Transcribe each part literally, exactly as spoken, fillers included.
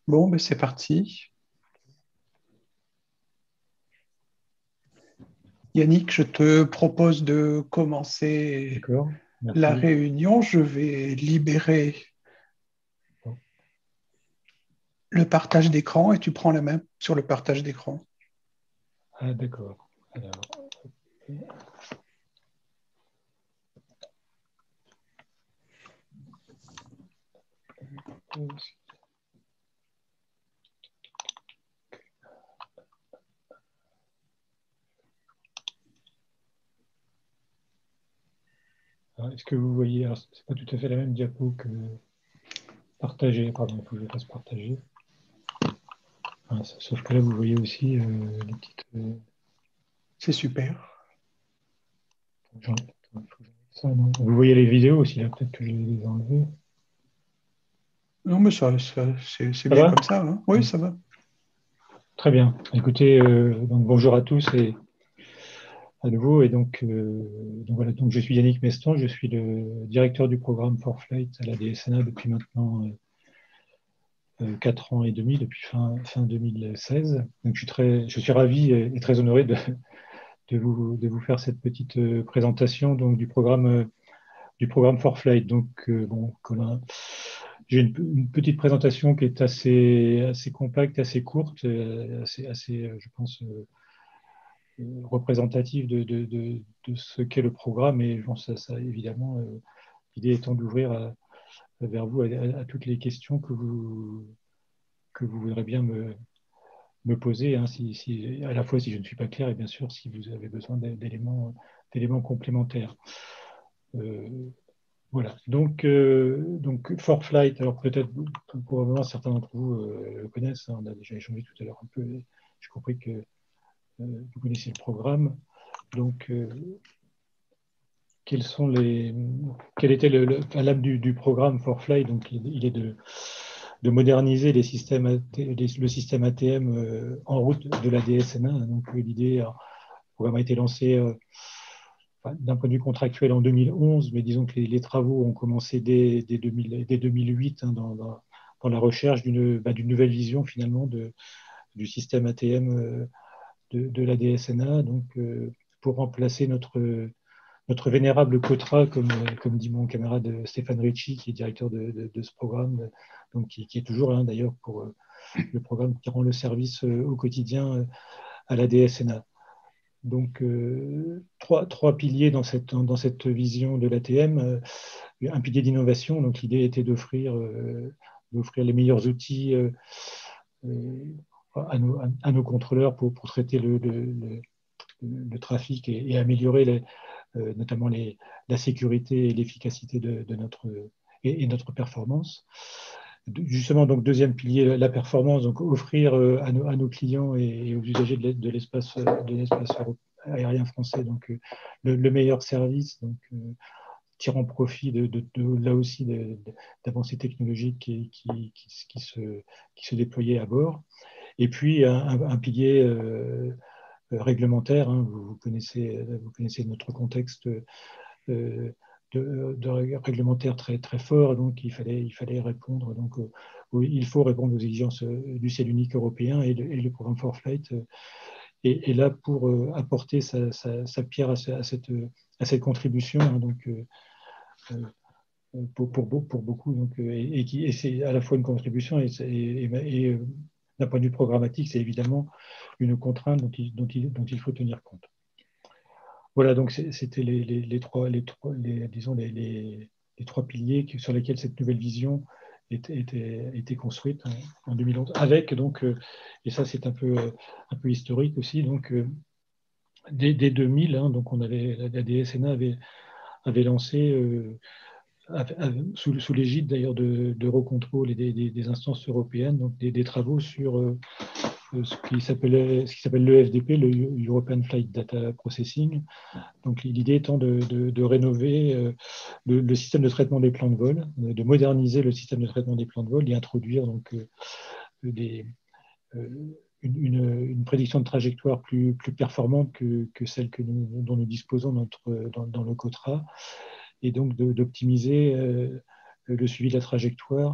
Bon, ben c'est parti. Yannick, je te propose de commencer D'accord, la merci. réunion. Je vais libérer Bon. le partage d'écran et tu prends la main sur le partage d'écran. Ah, d'accord. Alors, euh, alors, est-ce que vous voyez, alors c'est pas tout à fait la même diapo que partager, pardon, il faut que je fasse partager. Ah, sauf que là, vous voyez aussi euh, les petites. euh, C'est super. j'en- attends, il faut que j'enlève ça, non. Vous voyez les vidéos aussi, là, peut-être que je vais les enlever. Non, mais ça, ça, c'est c'est Ça bien va? comme ça, hein. Oui, ça va. Très bien. Écoutez, euh, donc bonjour à tous et à nouveau. Et donc, euh, donc voilà, donc je suis Yannick Meston, je suis le directeur du programme For Flight à la D S N A depuis maintenant euh, euh, quatre ans et demi, depuis fin, fin deux mille seize. Donc je suis, très, je suis ravi et, et très honoré de, de, vous, de vous faire cette petite euh, présentation donc, du programme, euh, du programme For Flight. Donc, euh, bon, Colin, j'ai une, une, petite présentation qui est assez, assez compacte, assez courte, euh, assez, assez, euh, je pense, euh, représentative de, de, de, de ce qu'est le programme. Et je pense ça, ça évidemment, euh, l'idée étant d'ouvrir à, vers vous à, à, à toutes les questions que vous, que vous voudrez bien me, me poser, hein, si, si, à la fois si je ne suis pas clair et bien sûr si vous avez besoin d'éléments, d'éléments complémentaires. Euh, voilà. Donc, euh, donc For Flight, alors peut-être probablement certains d'entre vous euh, le connaissent, hein, on a déjà échangé tout à l'heure un peu. J'ai compris que euh, vous connaissez le programme. Donc, euh, quels sont les, quel était le, le l'âme du, du programme For Flight? Donc, il, il est de de moderniser les systèmes, le système A T M euh, en route de la D S N A. Donc l'idée, le programme a été lancé euh, d'un point de vue contractuel en deux mille onze, mais disons que les, les travaux ont commencé dès, dès, deux mille, dès deux mille huit hein, dans, dans, dans, la recherche d'une bah, nouvelle vision finalement de, du système A T M euh, de, de la D S N A, donc euh, pour remplacer notre notre vénérable Cotra, comme, comme dit mon camarade Stéphane Ricci, qui est directeur de, de, de ce programme, donc qui, qui est toujours là d'ailleurs pour euh, le programme qui rend le service euh, au quotidien euh, à la D S N A. Donc, euh, trois, trois piliers dans cette, dans cette vision de l'A T M. Euh, un pilier d'innovation, donc l'idée était d'offrir euh, d'offrir les meilleurs outils euh, euh, à, nos, à, nos, contrôleurs pour, pour traiter le, le, le, le trafic et, et améliorer les, euh, notamment les, la sécurité et l'efficacité de, de notre, et, et, notre performance. Justement, donc deuxième pilier, la performance, donc offrir euh, à, nos, à, nos, clients et, et aux usagers de l'espace de l'espace aérien français donc euh, le, le, meilleur service, donc euh, tirant profit de, de, de là aussi d'avancées technologiques qui, qui, qui, qui, se, qui se déployaient à bord. Et puis un, un pilier euh, réglementaire. Hein, vous, vous, connaissez, vous connaissez notre contexte euh, de, de réglementaire très, très fort, donc il fallait, il fallait répondre. Donc, euh, oui, il faut répondre aux exigences du ciel unique européen et le, et le programme For Flight euh, est, est, là pour euh, apporter sa, sa, sa pierre à, à, cette, à cette contribution. Hein, donc, euh, pour, pour, pour, beaucoup, donc, et, et, qui, et c'est à la fois une contribution et, et, et, et d'un point de vue programmatique, c'est évidemment une contrainte dont il, dont il, dont il faut tenir compte. Voilà, donc c'était les, les, les, trois, les, trois, les, disons les, les, les trois piliers sur lesquels cette nouvelle vision était, était, était construite en, en deux mille onze. Avec donc, euh, et ça c'est un peu, un peu historique aussi, donc euh, dès, dès deux mille, hein, donc on avait, la D S N A avait, avait lancé euh, sous, sous l'égide d'ailleurs de, d'Eurocontrol et des, des, des instances européennes, donc des, des travaux sur euh, ce qui s'appelait, ce qui s'appelle l'E F D P, le European Flight Data Processing. Donc l'idée étant de, de, de rénover euh, le, le, système de traitement des plans de vol, de moderniser le système de traitement des plans de vol, d'y introduire donc euh, des, euh, une, une, une, prédiction de trajectoire plus, plus performante que, que celle que nous, dont nous disposons notre, dans, dans le COTRA, et donc d'optimiser euh, le suivi de la trajectoire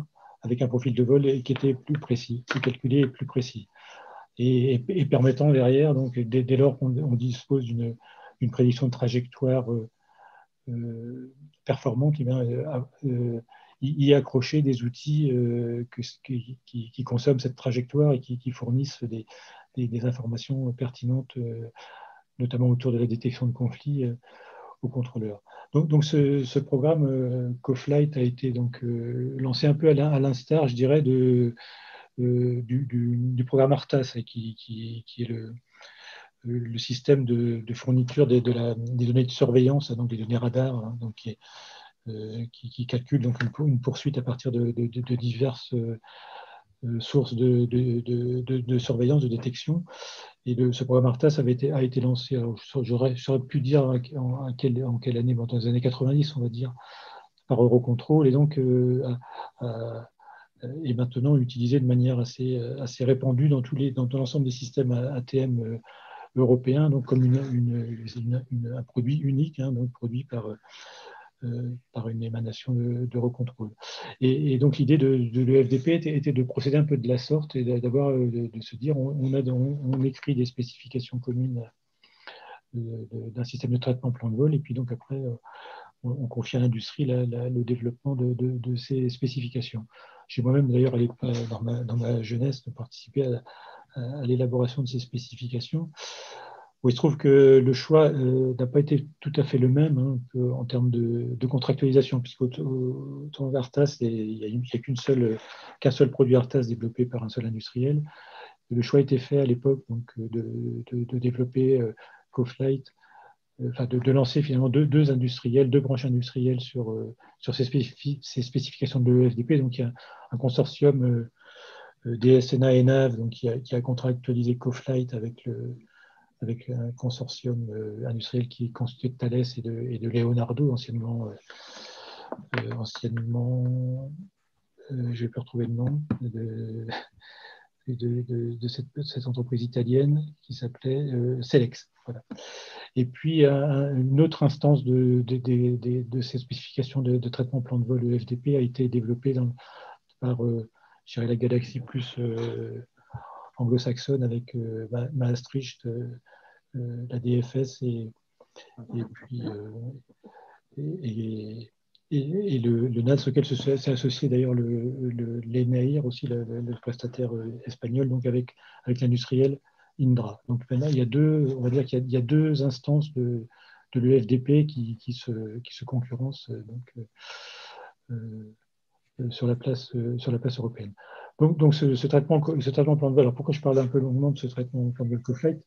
avec un profil de vol qui était plus précis, plus calculé et plus précis. Et, et, et permettant derrière, donc, dès, dès lors qu'on on dispose d'une une prédiction de trajectoire euh, euh, performante, eh bien, euh, euh, y accrocher des outils euh, que, qui, qui, qui consomment cette trajectoire et qui, qui fournissent des, des, des informations pertinentes, euh, notamment autour de la détection de conflits euh, aux contrôleurs. Donc, donc ce, ce programme euh, CoFlight a été donc, euh, lancé un peu à l'instar, je dirais, de, euh, du, du, du programme ARTAS, qui, qui, qui est le, le système de, de fourniture des, de la, des données de surveillance, donc des données radar, hein, donc qui est Euh, qui, qui calcule donc une, une poursuite à partir de, de, de diverses euh, sources de, de, de, surveillance, de détection. Et le, ce programme ARTAS avait été, a été lancé, j'aurais pu dire en, en, quelle, en quelle année, bon, dans les années quatre-vingt-dix, on va dire, par Eurocontrol, et donc euh, à, à, est maintenant utilisé de manière assez, assez répandue dans, tous les, dans, dans l'ensemble des systèmes A T M euh, européens, donc comme une, une, une, une, un produit unique, hein, donc produit par Euh, par une émanation de, de recontrôle. Et, et donc l'idée de, de l'E F D P était, était de procéder un peu de la sorte et d'avoir euh, de, de se dire on, on, a, on, on écrit des spécifications communes d'un système de traitement plan de vol et puis donc après euh, on, on confie à l'industrie le développement de, de, de ces spécifications. J'ai moi-même d'ailleurs dans ma, dans ma jeunesse participé à, à, à l'élaboration de ces spécifications. Bon, il se trouve que le choix euh, n'a pas été tout à fait le même hein, en termes de, de contractualisation, puisqu'autant Artas, il n'y a, a qu'une seule, qu'un seul produit Artas développé par un seul industriel. Le choix a été fait à l'époque donc, de, de, de développer euh, CoFlight, euh, enfin de, de lancer finalement deux, deux industriels, deux branches industrielles sur, euh, sur ces, spécifi ces spécifications de l'E F D P. Donc il y a un consortium euh, D S N A et NAV donc, qui, a, qui a contractualisé CoFlight avec le avec un consortium euh, industriel qui est constitué de Thales et de, et de Leonardo, anciennement, euh, euh, anciennement euh, je vais pas retrouver le nom, de, de, de, de, cette, de cette entreprise italienne qui s'appelait euh, Selex. Voilà. Et puis, un, une autre instance de, de, de, de, de ces spécifications de, de traitement plan de vol E F D P a été développée dans, par euh, je dirais, la galaxie plus euh, anglo-saxonne avec euh, Maastricht, euh, Euh, la D F S et, et puis euh, et, et, et le, le N A S auquel s'est associé d'ailleurs l'ENAIR aussi, le, le prestataire espagnol, donc avec, avec l'industriel Indra. Donc maintenant, il y a deux, on va dire qu'il y, y a deux instances de, de l'E F D P qui, qui, se, qui se concurrencent donc, euh, euh, sur, la place, euh, sur la place européenne. Donc, donc ce, ce, traitement, ce traitement plan de vol, alors pourquoi je parle un peu longuement de ce traitement plan de vol CoFlight?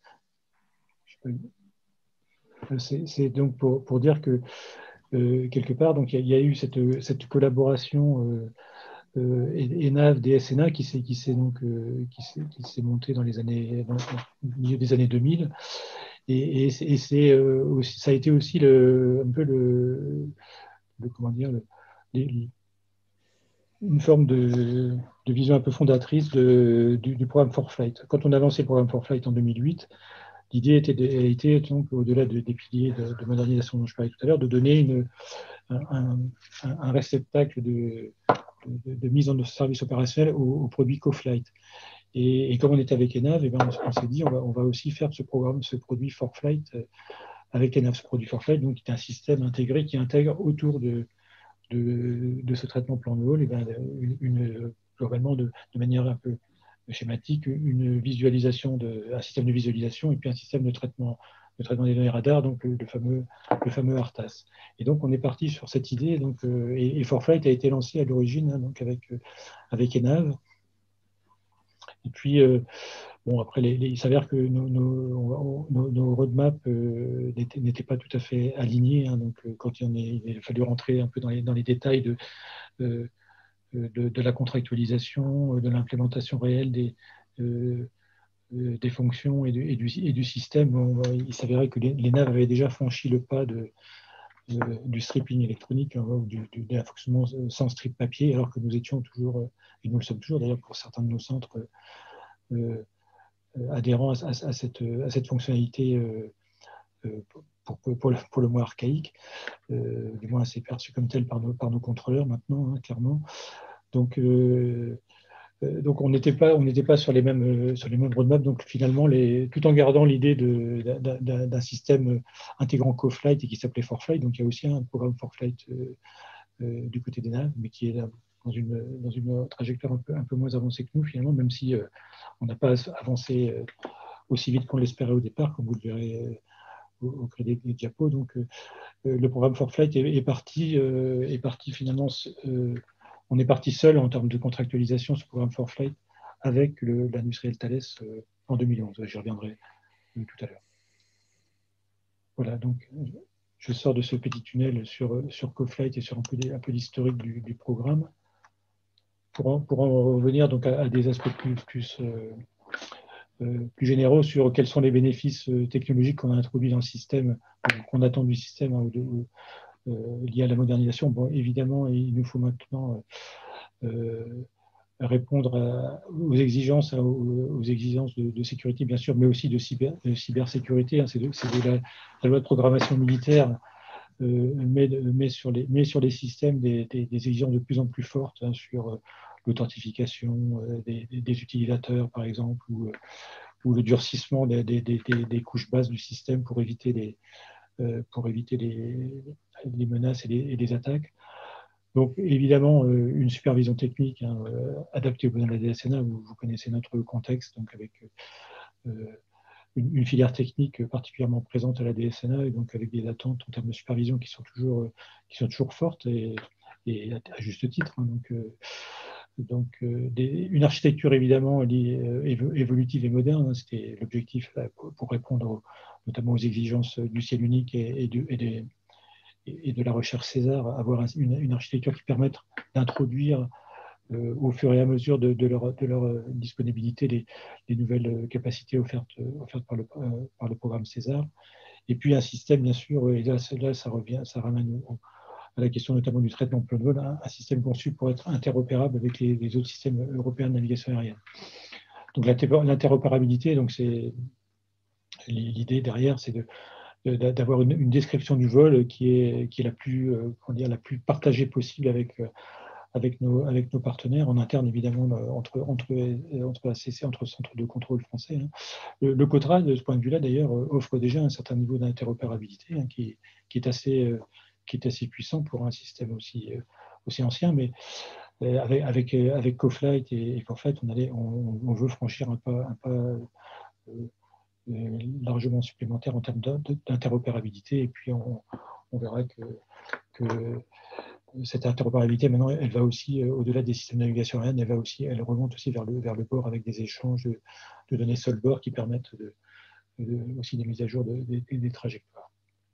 C'est donc pour, pour, dire que euh, quelque part, donc il y, y, a eu cette, cette collaboration euh, euh, ENAV, D S N A qui s'est qui s'est donc euh, qui s'est montée dans les années, dans le milieu des années deux mille, et, et, et c'est euh, aussi, ça a été aussi le, un peu le, le comment dire le, les, une forme de, de vision un peu fondatrice de, du, du programme For Flight. Quand on a lancé le programme For Flight en deux mille huit, l'idée était, était donc, au-delà de, des piliers de, de modernisation dont je parlais tout à l'heure, de donner une, un, un, un, réceptacle de, de, de mise en service opérationnel aux, aux produits CoFlight. Et, et comme on était avec ENAV, eh ben on, on s'est dit on va, on va aussi faire ce programme, ce produit For Flight avec ENAV, ce produit For Flight, donc qui est un système intégré qui intègre autour de, de, de ce traitement plan de vol eh ben, une, une, globalement de, de manière un peu schématique, une visualisation de, un système de visualisation et puis un système de traitement, de traitement des données radar, donc le, le fameux, le fameux ARTAS. Et donc on est parti sur cette idée, donc, euh, et, et For Flight a été lancé à l'origine hein, donc avec, euh, avec ENAV. Et puis, euh, bon, après, les, les, il s'avère que nos, nos, nos, nos roadmaps euh, n'étaient pas tout à fait alignés. Hein, donc, euh, quand il, en est, il a fallu rentrer un peu dans les, dans les détails de, euh, de, de la contractualisation, de l'implémentation réelle des, euh, des fonctions et du, et du, et du système. Bon, il s'avérait que les, les N A V avaient déjà franchi le pas de, de, du stripping électronique, hein, du, du, de la fonctionnement sans strip papier, alors que nous étions toujours, et nous le sommes toujours d'ailleurs pour certains de nos centres, euh, adhérents à, à, à, cette, à cette fonctionnalité euh, pour, pour, pour, le, pour le moins archaïque, euh, du moins c'est perçu comme tel par nos, par nos contrôleurs maintenant, hein, clairement. Donc, euh, euh, donc on n'était pas, on n'était pas sur les mêmes, euh, sur les mêmes roadmaps. Donc finalement, les, tout en gardant l'idée de- d'un d'un système intégrant CoFlight et qui s'appelait ForFlight. Donc il y a aussi un programme ForFlight euh, euh, du côté des naves, mais qui est là, dans une, dans une trajectoire un peu, un peu moins avancée que nous finalement, même si euh, on n'a pas avancé euh, aussi vite qu'on l'espérait au départ, comme vous le verrez euh, au, au gré des, des diapos. Donc euh, le programme ForFlight est, est parti, euh, est parti finalement. Euh, on est parti seul en termes de contractualisation ce programme ForFlight avec l'industriel Thales euh, en deux mille onze. J'y reviendrai euh, tout à l'heure. Voilà, donc je sors de ce petit tunnel sur, sur CoFlight et sur un peu, un peu d'historique du, du, programme pour en, pour en revenir donc à, à des aspects plus, plus, euh, euh, plus généraux sur quels sont les bénéfices euh, technologiques qu'on a introduits dans le système, qu'on attend du système hein, de, euh, lié à la modernisation. Bon, évidemment, il nous faut maintenant euh, répondre à, aux exigences, aux, aux exigences de, de, sécurité, bien sûr, mais aussi de, cyber, de cybersécurité. Hein, c'est de, de la, la loi de programmation militaire euh, met, met, sur les, met sur les systèmes des, des, des exigences de plus en plus fortes hein, sur euh, l'authentification euh, des, des, utilisateurs, par exemple, ou, ou le durcissement des, des, des, des couches basses du système pour éviter les, euh, pour éviter les, les menaces et les, et les attaques. Donc, évidemment, euh, une supervision technique hein, euh, adaptée aux besoins de la D S N A. Vous, vous connaissez notre contexte, donc avec euh, une, une filière technique particulièrement présente à la D S N A, et donc avec des attentes en termes de supervision qui sont toujours, euh, qui sont toujours fortes, et, et à, à juste titre. Hein, donc, euh, donc euh, des, une architecture évidemment liée, euh, évolutive et moderne, hein, c'était l'objectif pour, pour répondre aux, notamment aux exigences du ciel unique et, et, du, et des et de la recherche César, avoir une, une architecture qui permette d'introduire euh, au fur et à mesure de, de, leur, de leur, disponibilité les, les nouvelles capacités offertes, offertes par, le, euh, par le programme César. Et puis un système, bien sûr, et là, là ça revient, ça ramène à la question notamment du traitement plan de vol, un, un système conçu pour être interopérable avec les, les autres systèmes européens de navigation aérienne. Donc l'interopérabilité, donc c'est l'idée derrière, c'est de d'avoir une, une description du vol qui est, qui est la, plus, euh, comment dire, la plus partagée possible avec, euh, avec, nos, avec nos partenaires, en interne évidemment, entre, entre, entre A C C, entre centres de contrôle français. Hein. Le, le COTRA, de ce point de vue-là, d'ailleurs, offre déjà un certain niveau d'interopérabilité hein, qui, qui, est assez, euh, qui est assez puissant pour un système aussi, euh, aussi ancien, mais euh, avec, avec, avec CoFlight et, et ForFlight, on, allait, on, on veut franchir un pas, un pas euh, largement supplémentaire en termes d'interopérabilité. Et puis, on, on verra que, que, cette interopérabilité, maintenant, elle va aussi, au-delà des systèmes de navigation aérienne, elle, va aussi, elle remonte aussi vers le, vers le bord avec des échanges de, de données sol bord qui permettent de, de, aussi des mises à jour de, de, des, des trajectoires.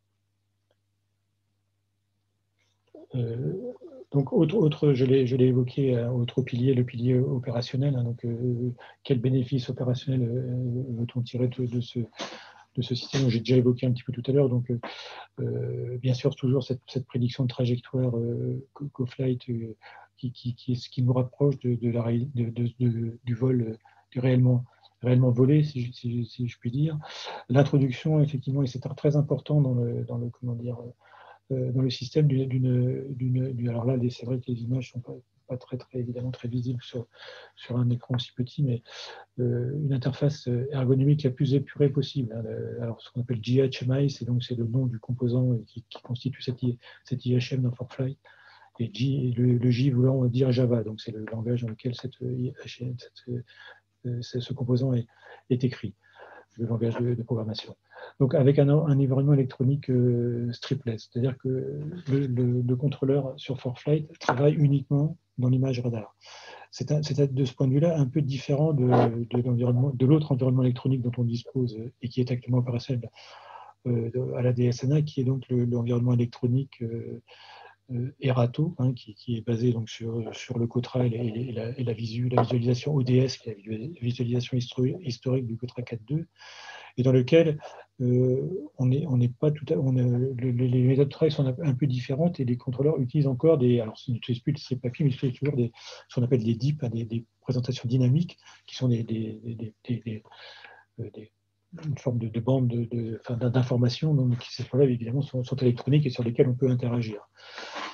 Euh, donc, autre, autre je l'ai évoqué, autre pilier, le pilier opérationnel. Hein, donc, euh, quel bénéfice opérationnel euh, veut-on tirer de, de ce de ce système, j'ai déjà évoqué un petit peu tout à l'heure. Donc, euh, bien sûr, toujours cette, cette prédiction de trajectoire euh, CoFlight euh, qui, qui, qui, est ce qui nous rapproche de, de la, de, de, de, du vol, du réellement, réellement volé, si, si, si je puis dire. L'introduction, effectivement, et c'est très important dans le, dans le comment dire, euh, dans le système d'une, d'une, alors là, c'est vrai que les images sont pas, pas très, très évidemment très visibles sur, sur un écran aussi petit, mais euh, une interface ergonomique la plus épurée possible. Hein. Alors, ce qu'on appelle G H M I, c'est donc c'est le nom du composant qui, qui constitue cette, cette I H M dans ForFlight, et G, le, le J voulant dire Java, donc c'est le langage dans lequel cette, cette, cette, ce composant est, est écrit, le langage de, de programmation. Donc avec un, un environnement électronique euh, stripless, c'est-à-dire que le, le, le contrôleur sur ForFlight travaille uniquement dans l'image radar. C'est de ce point de vue-là un peu différent de, de, de l'autre environnement électronique dont on dispose et qui est actuellement opérationnel euh, à la D S N A, qui est donc l'environnement le, électronique euh, euh, Erato, hein, qui, qui est basé donc sur, sur le COTRA et, les, et, la, et la, visu, la visualisation O D S, qui est la visualisation historique du COTRA quatre point deux, et dans lequel euh, on n'est on pas tout à, on a, le, les méthodes de travail sont un peu différentes et les contrôleurs utilisent encore des, alors ce n'utilise plus ces papiers, mais ils utilisent toujours des, ce qu'on appelle des D I P, des, des présentations dynamiques, qui sont des, des, des, des, des, des une forme de, de bande de, de, d'information, qui ces fois-là évidemment sont, sont électroniques et sur lesquelles on peut interagir.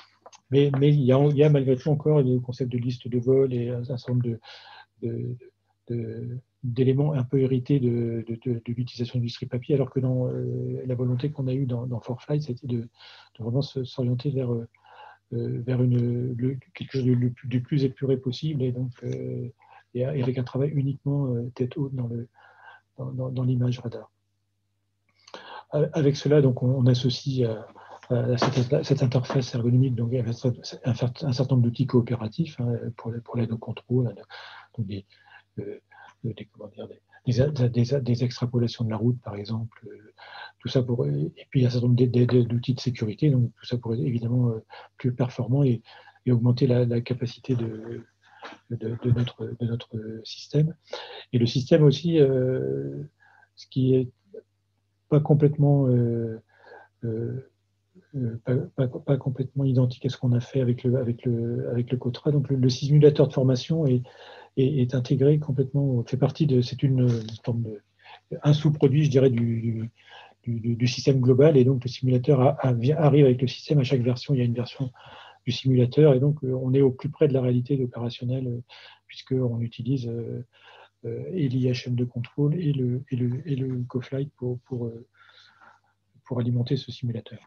mais, mais il, y a, il y a malgré tout encore le concept de liste de vol et un certain nombre de, de, de, d'éléments un peu hérités de, de, de, de l'utilisation du script papier, alors que dans euh, la volonté qu'on a eue dans, dans four flight, c'était de, de vraiment s'orienter vers, euh, vers une, le, quelque chose de, de, du plus épuré possible, et donc euh, et avec un travail uniquement euh, tête haute dans le dans, dans, dans l'image radar. Avec cela, donc, on, on associe à, à cette, cette, interface ergonomique donc, un, un certain nombre d'outils coopératifs hein, pour, pour l'aide au contrôle, donc des, euh, des, comment dire, des, des, des, extrapolations de la route, par exemple, euh, tout ça pour, et puis un certain nombre d'outils de sécurité, donc tout ça pour être évidemment euh, plus performant et, et augmenter la, la capacité de, de, de, notre, de notre système. Et le système aussi, euh, ce qui est pas complètement euh, euh, pas, pas, pas, complètement identique à ce qu'on a fait avec le, avec le, avec le COTRA. Donc le, le simulateur de formation est, est, est, intégré complètement, fait partie de, c'est une, une forme de, un sous-produit, je dirais, du, du, du, du système global. Et donc le simulateur a, a, arrive avec le système. À chaque version, il y a une version du simulateur. Et donc on est au plus près de la réalité opérationnelle, puisqu'on utilise euh, et l'I H M de contrôle et le, et le, et le CoFlight pour, pour, pour alimenter ce simulateur.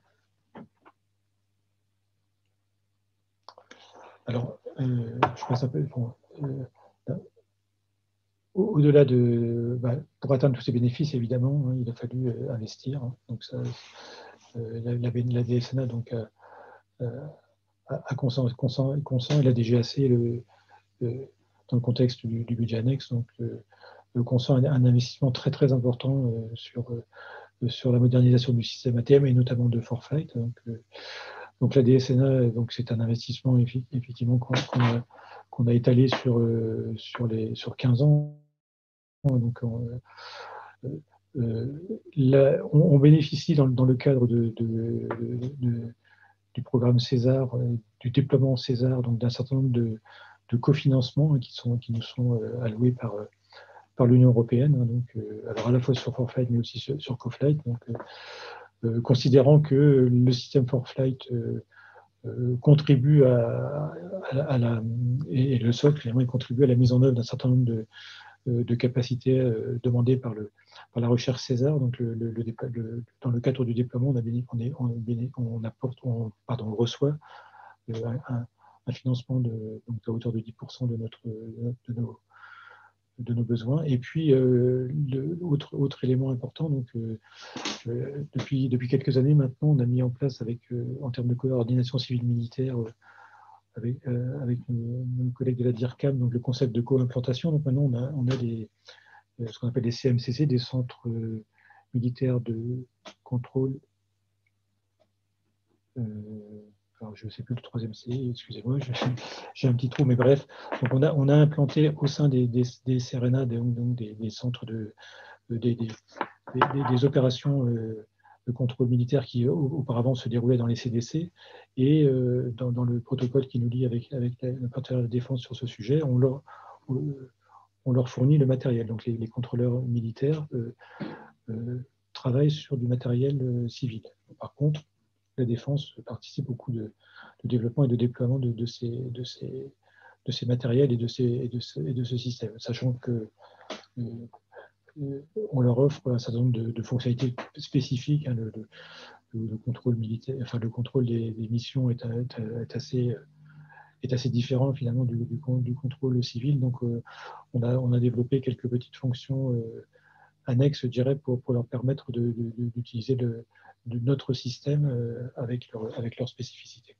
Alors, euh, je passe un peu. Bon, euh, au-delà de. Bah, pour atteindre tous ces bénéfices, évidemment, hein, il a fallu euh, investir. Hein, donc, ça, euh, la, la, la D S N A donc, a, a consent, consent, consent, et la D G A C, le, le, dans le contexte du, du budget annexe, donc, le, le consent un, un investissement très, très important euh, sur, euh, sur la modernisation du système A T M et notamment de four flight. Donc, euh, donc la D S N A, donc c'est un investissement effectivement qu'on qu a, qu'on a étalé sur, euh, sur, les, sur quinze ans. Donc, on, euh, là, on, on bénéficie dans, dans, le cadre de, de, de, du programme César, euh, du déploiement César, donc d'un certain nombre de, de cofinancements hein, qui, sont, qui nous sont euh, alloués par, par l'Union européenne, hein, donc, euh, alors à la fois sur four flight mais aussi sur, sur CoFlight. Donc, euh, considérant que le système four flight euh, Euh, contribue à, à, à la, et le socle, il contribue à la mise en œuvre d'un certain nombre de, de capacités euh, demandées par, le, par la recherche César. Donc, le, le, le, dans le cadre du déploiement, on, a béni, on, est, on, on, apporte, on, pardon, on reçoit euh, un, un, financement de, donc à hauteur de dix pour cent de, notre, de, nos, de nos besoins. Et puis, euh, le, autre, autre élément important, donc, euh, euh, depuis, depuis quelques années maintenant, on a mis en place, avec, euh, en termes de coordination civile-militaire, euh, avec, euh, avec nos, nos collègues de la DIRCAM, donc le concept de co-implantation. Donc maintenant, on a, on a des, ce qu'on appelle des C M C C, des centres euh, militaires de contrôle. Euh, alors je ne sais plus le troisième C, excusez-moi, j'ai un petit trou, mais bref. Donc on a, on a implanté au sein des, des, des C R N A, donc des, des centres de, de des, des, des, des opérations euh, de contrôle militaire qui auparavant se déroulaient dans les C D C. Et euh, dans, dans le protocole qui nous lie avec, avec le partenaire de la défense sur ce sujet, on leur, on leur fournit le matériel. Donc les, les contrôleurs militaires euh, euh, travaillent sur du matériel euh, civil. Par contre, la défense participe beaucoup de, de développement et de déploiement de, de, ces, de, ces, de ces matériels et de, ces, et, de ce, et de ce système, sachant que euh, on leur offre un certain nombre de, de fonctionnalités spécifiques. Hein, le, le, le, contrôle militaire, enfin le contrôle des, des missions est, est, est, assez, est assez différent finalement du, du, du contrôle civil. Donc, euh, on, a, on a développé quelques petites fonctions euh, annexes, je dirais, pour, pour leur permettre d'utiliser de, de notre système euh, avec, leur, avec leur spécificité.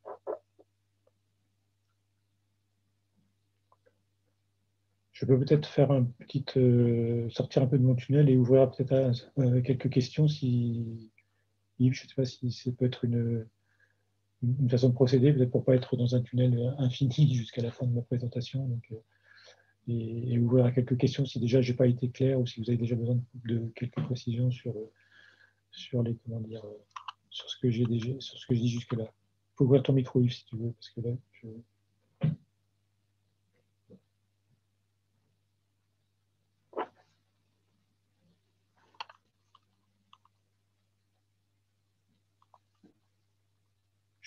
Je peux peut-être faire un petit, euh, sortir un peu de mon tunnel et ouvrir peut-être euh, quelques questions si Yves, je ne sais pas si ça peut être une, une façon de procéder, peut-être pour ne pas être dans un tunnel infini jusqu'à la fin de ma présentation. Donc, euh, et, et ouvrir à quelques questions si déjà je n'ai pas été clair ou si vous avez déjà besoin de, de quelques précisions sur, sur les comment dire sur ce que j'ai déjà sur ce que je dis jusque-là. Il faut ouvrir ton micro, Yves, si tu veux, parce que là, je...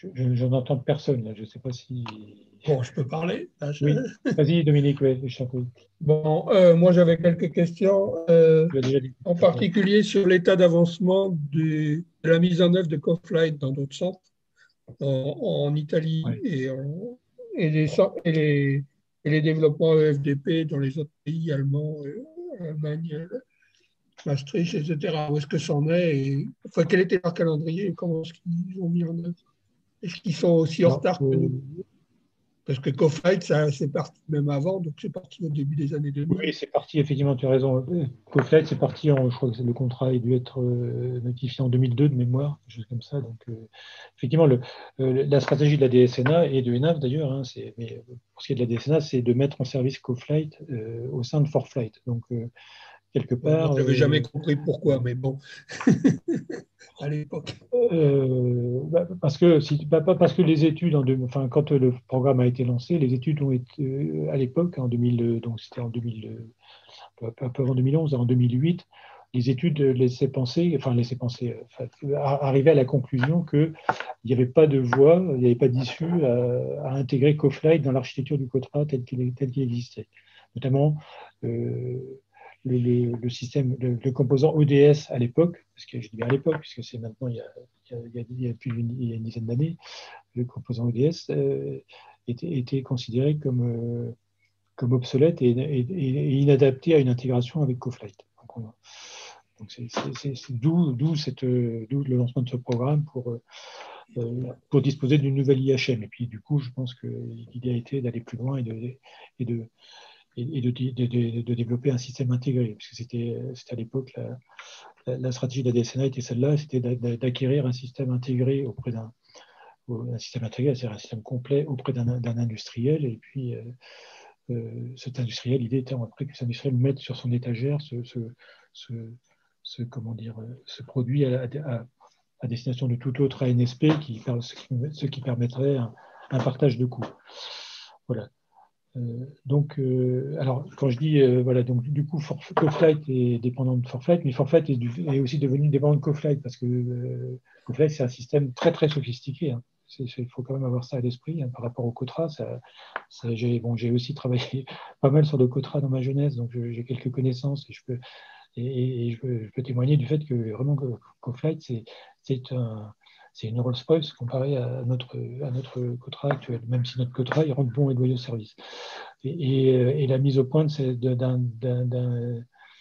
je, je, je n'entends personne, là. Je ne sais pas si... Bon, je peux parler. Là, je... Oui, vas-y, Dominique, ouais, je t'en prie. Bon, euh, moi, j'avais quelques questions, euh, Tu l'as déjà dit. en particulier sur l'état d'avancement du- de la mise en œuvre de CoFlight dans d'autres centres, en, en Italie Ouais. et, en- et, les, cen- et, les, et les développements E F D P dans les autres pays allemands, euh, Allemagne, euh, Maastricht, et cetera. Où est-ce que c'en est et, enfin, quel était leur calendrier et comment est-ce qu'ils ont mis en œuvre? Est-ce qu'ils sont aussi en Alors, retard que euh, nous? Parce que CoFlight, ça, c'est parti même avant, donc c'est parti au début des années deux mille. oui, c'est parti, effectivement, tu as raison. CoFlight, c'est parti, en, je crois que le contrat a dû être euh, notifié en deux mille deux de mémoire, quelque chose comme ça. Donc, euh, effectivement, le, euh, la stratégie de la D S N A et de ENAV d'ailleurs, hein, c'est, mais pour ce qui est de la D S N A, c'est de mettre en service CoFlight euh, au sein de ForFlight. Donc, euh, quelque Ouais, moi, part. je n'avais jamais Euh, compris pourquoi, mais bon, à l'époque. Euh, bah, parce que si, bah, pas parce que les études, en deux- enfin, quand le programme a été lancé, les études ont été euh, à l'époque, en deux mille, euh, donc c'était en deux mille, euh, un peu avant deux mille onze, en deux mille huit, les études laissaient penser, enfin laissaient penser, euh, enfin, arrivaient à la conclusion qu'il n'y avait pas de voie, il n'y avait pas d'issue à, à intégrer CoFlight dans l'architecture du COTRA tel qu'il tel qu'il existait, notamment. Euh, le, le, le, système, le, le composant O D S à l'époque, parce que je dis bien à l'époque, puisque c'est maintenant il y a, il y a, il y a plus d'une il y a une dizaine d'années, le composant O D S euh, était, était considéré comme, euh, comme obsolète et, et, et, inadapté à une intégration avec CoFlight. Donc, on, donc c'est, c'est, c'est, d'où, d'où, cette, d'où le lancement de ce programme pour, euh, pour disposer d'une nouvelle I H M. Et puis du coup, je pense que l'idée a été d'aller plus loin et de, et de et de, de, de, de, développer un système intégré, parce que c'était, c'était à l'époque la, la, la stratégie de la D S N A était celle-là, c'était d'acquérir un système intégré auprès d'un un système intégré, c'est-à-dire un système complet auprès d'un, d'un industriel, et puis euh, euh, cet industriel, l'idée était après que cet industriel mette sur son étagère ce, ce, ce, ce comment dire, ce produit à, à, à destination de tout autre A N S P, qui, ce qui permettrait un, un partage de coûts. Voilà. Euh, donc, euh, alors, quand je dis, euh, voilà, donc du coup, CoFlight est dépendant de ForFlight, mais ForFlight est, du, est aussi devenu dépendant de CoFlight, parce que euh, CoFlight, c'est un système très, très sophistiqué. Hein. Il faut quand même avoir ça à l'esprit hein, par rapport au COTRA. Ça, ça, j'ai, bon, j'ai aussi travaillé pas mal sur le COTRA dans ma jeunesse, donc je, j'ai quelques connaissances et je peux, et, et je, peux, je peux témoigner du fait que vraiment CoFlight, c'est, c'est un c'est une Rolls-Royce comparé à notre, à notre COTRA actuel, même si notre COTRA, il rend bon et loyaux service. Et, et, et la mise au point d'un, d'un, d'un,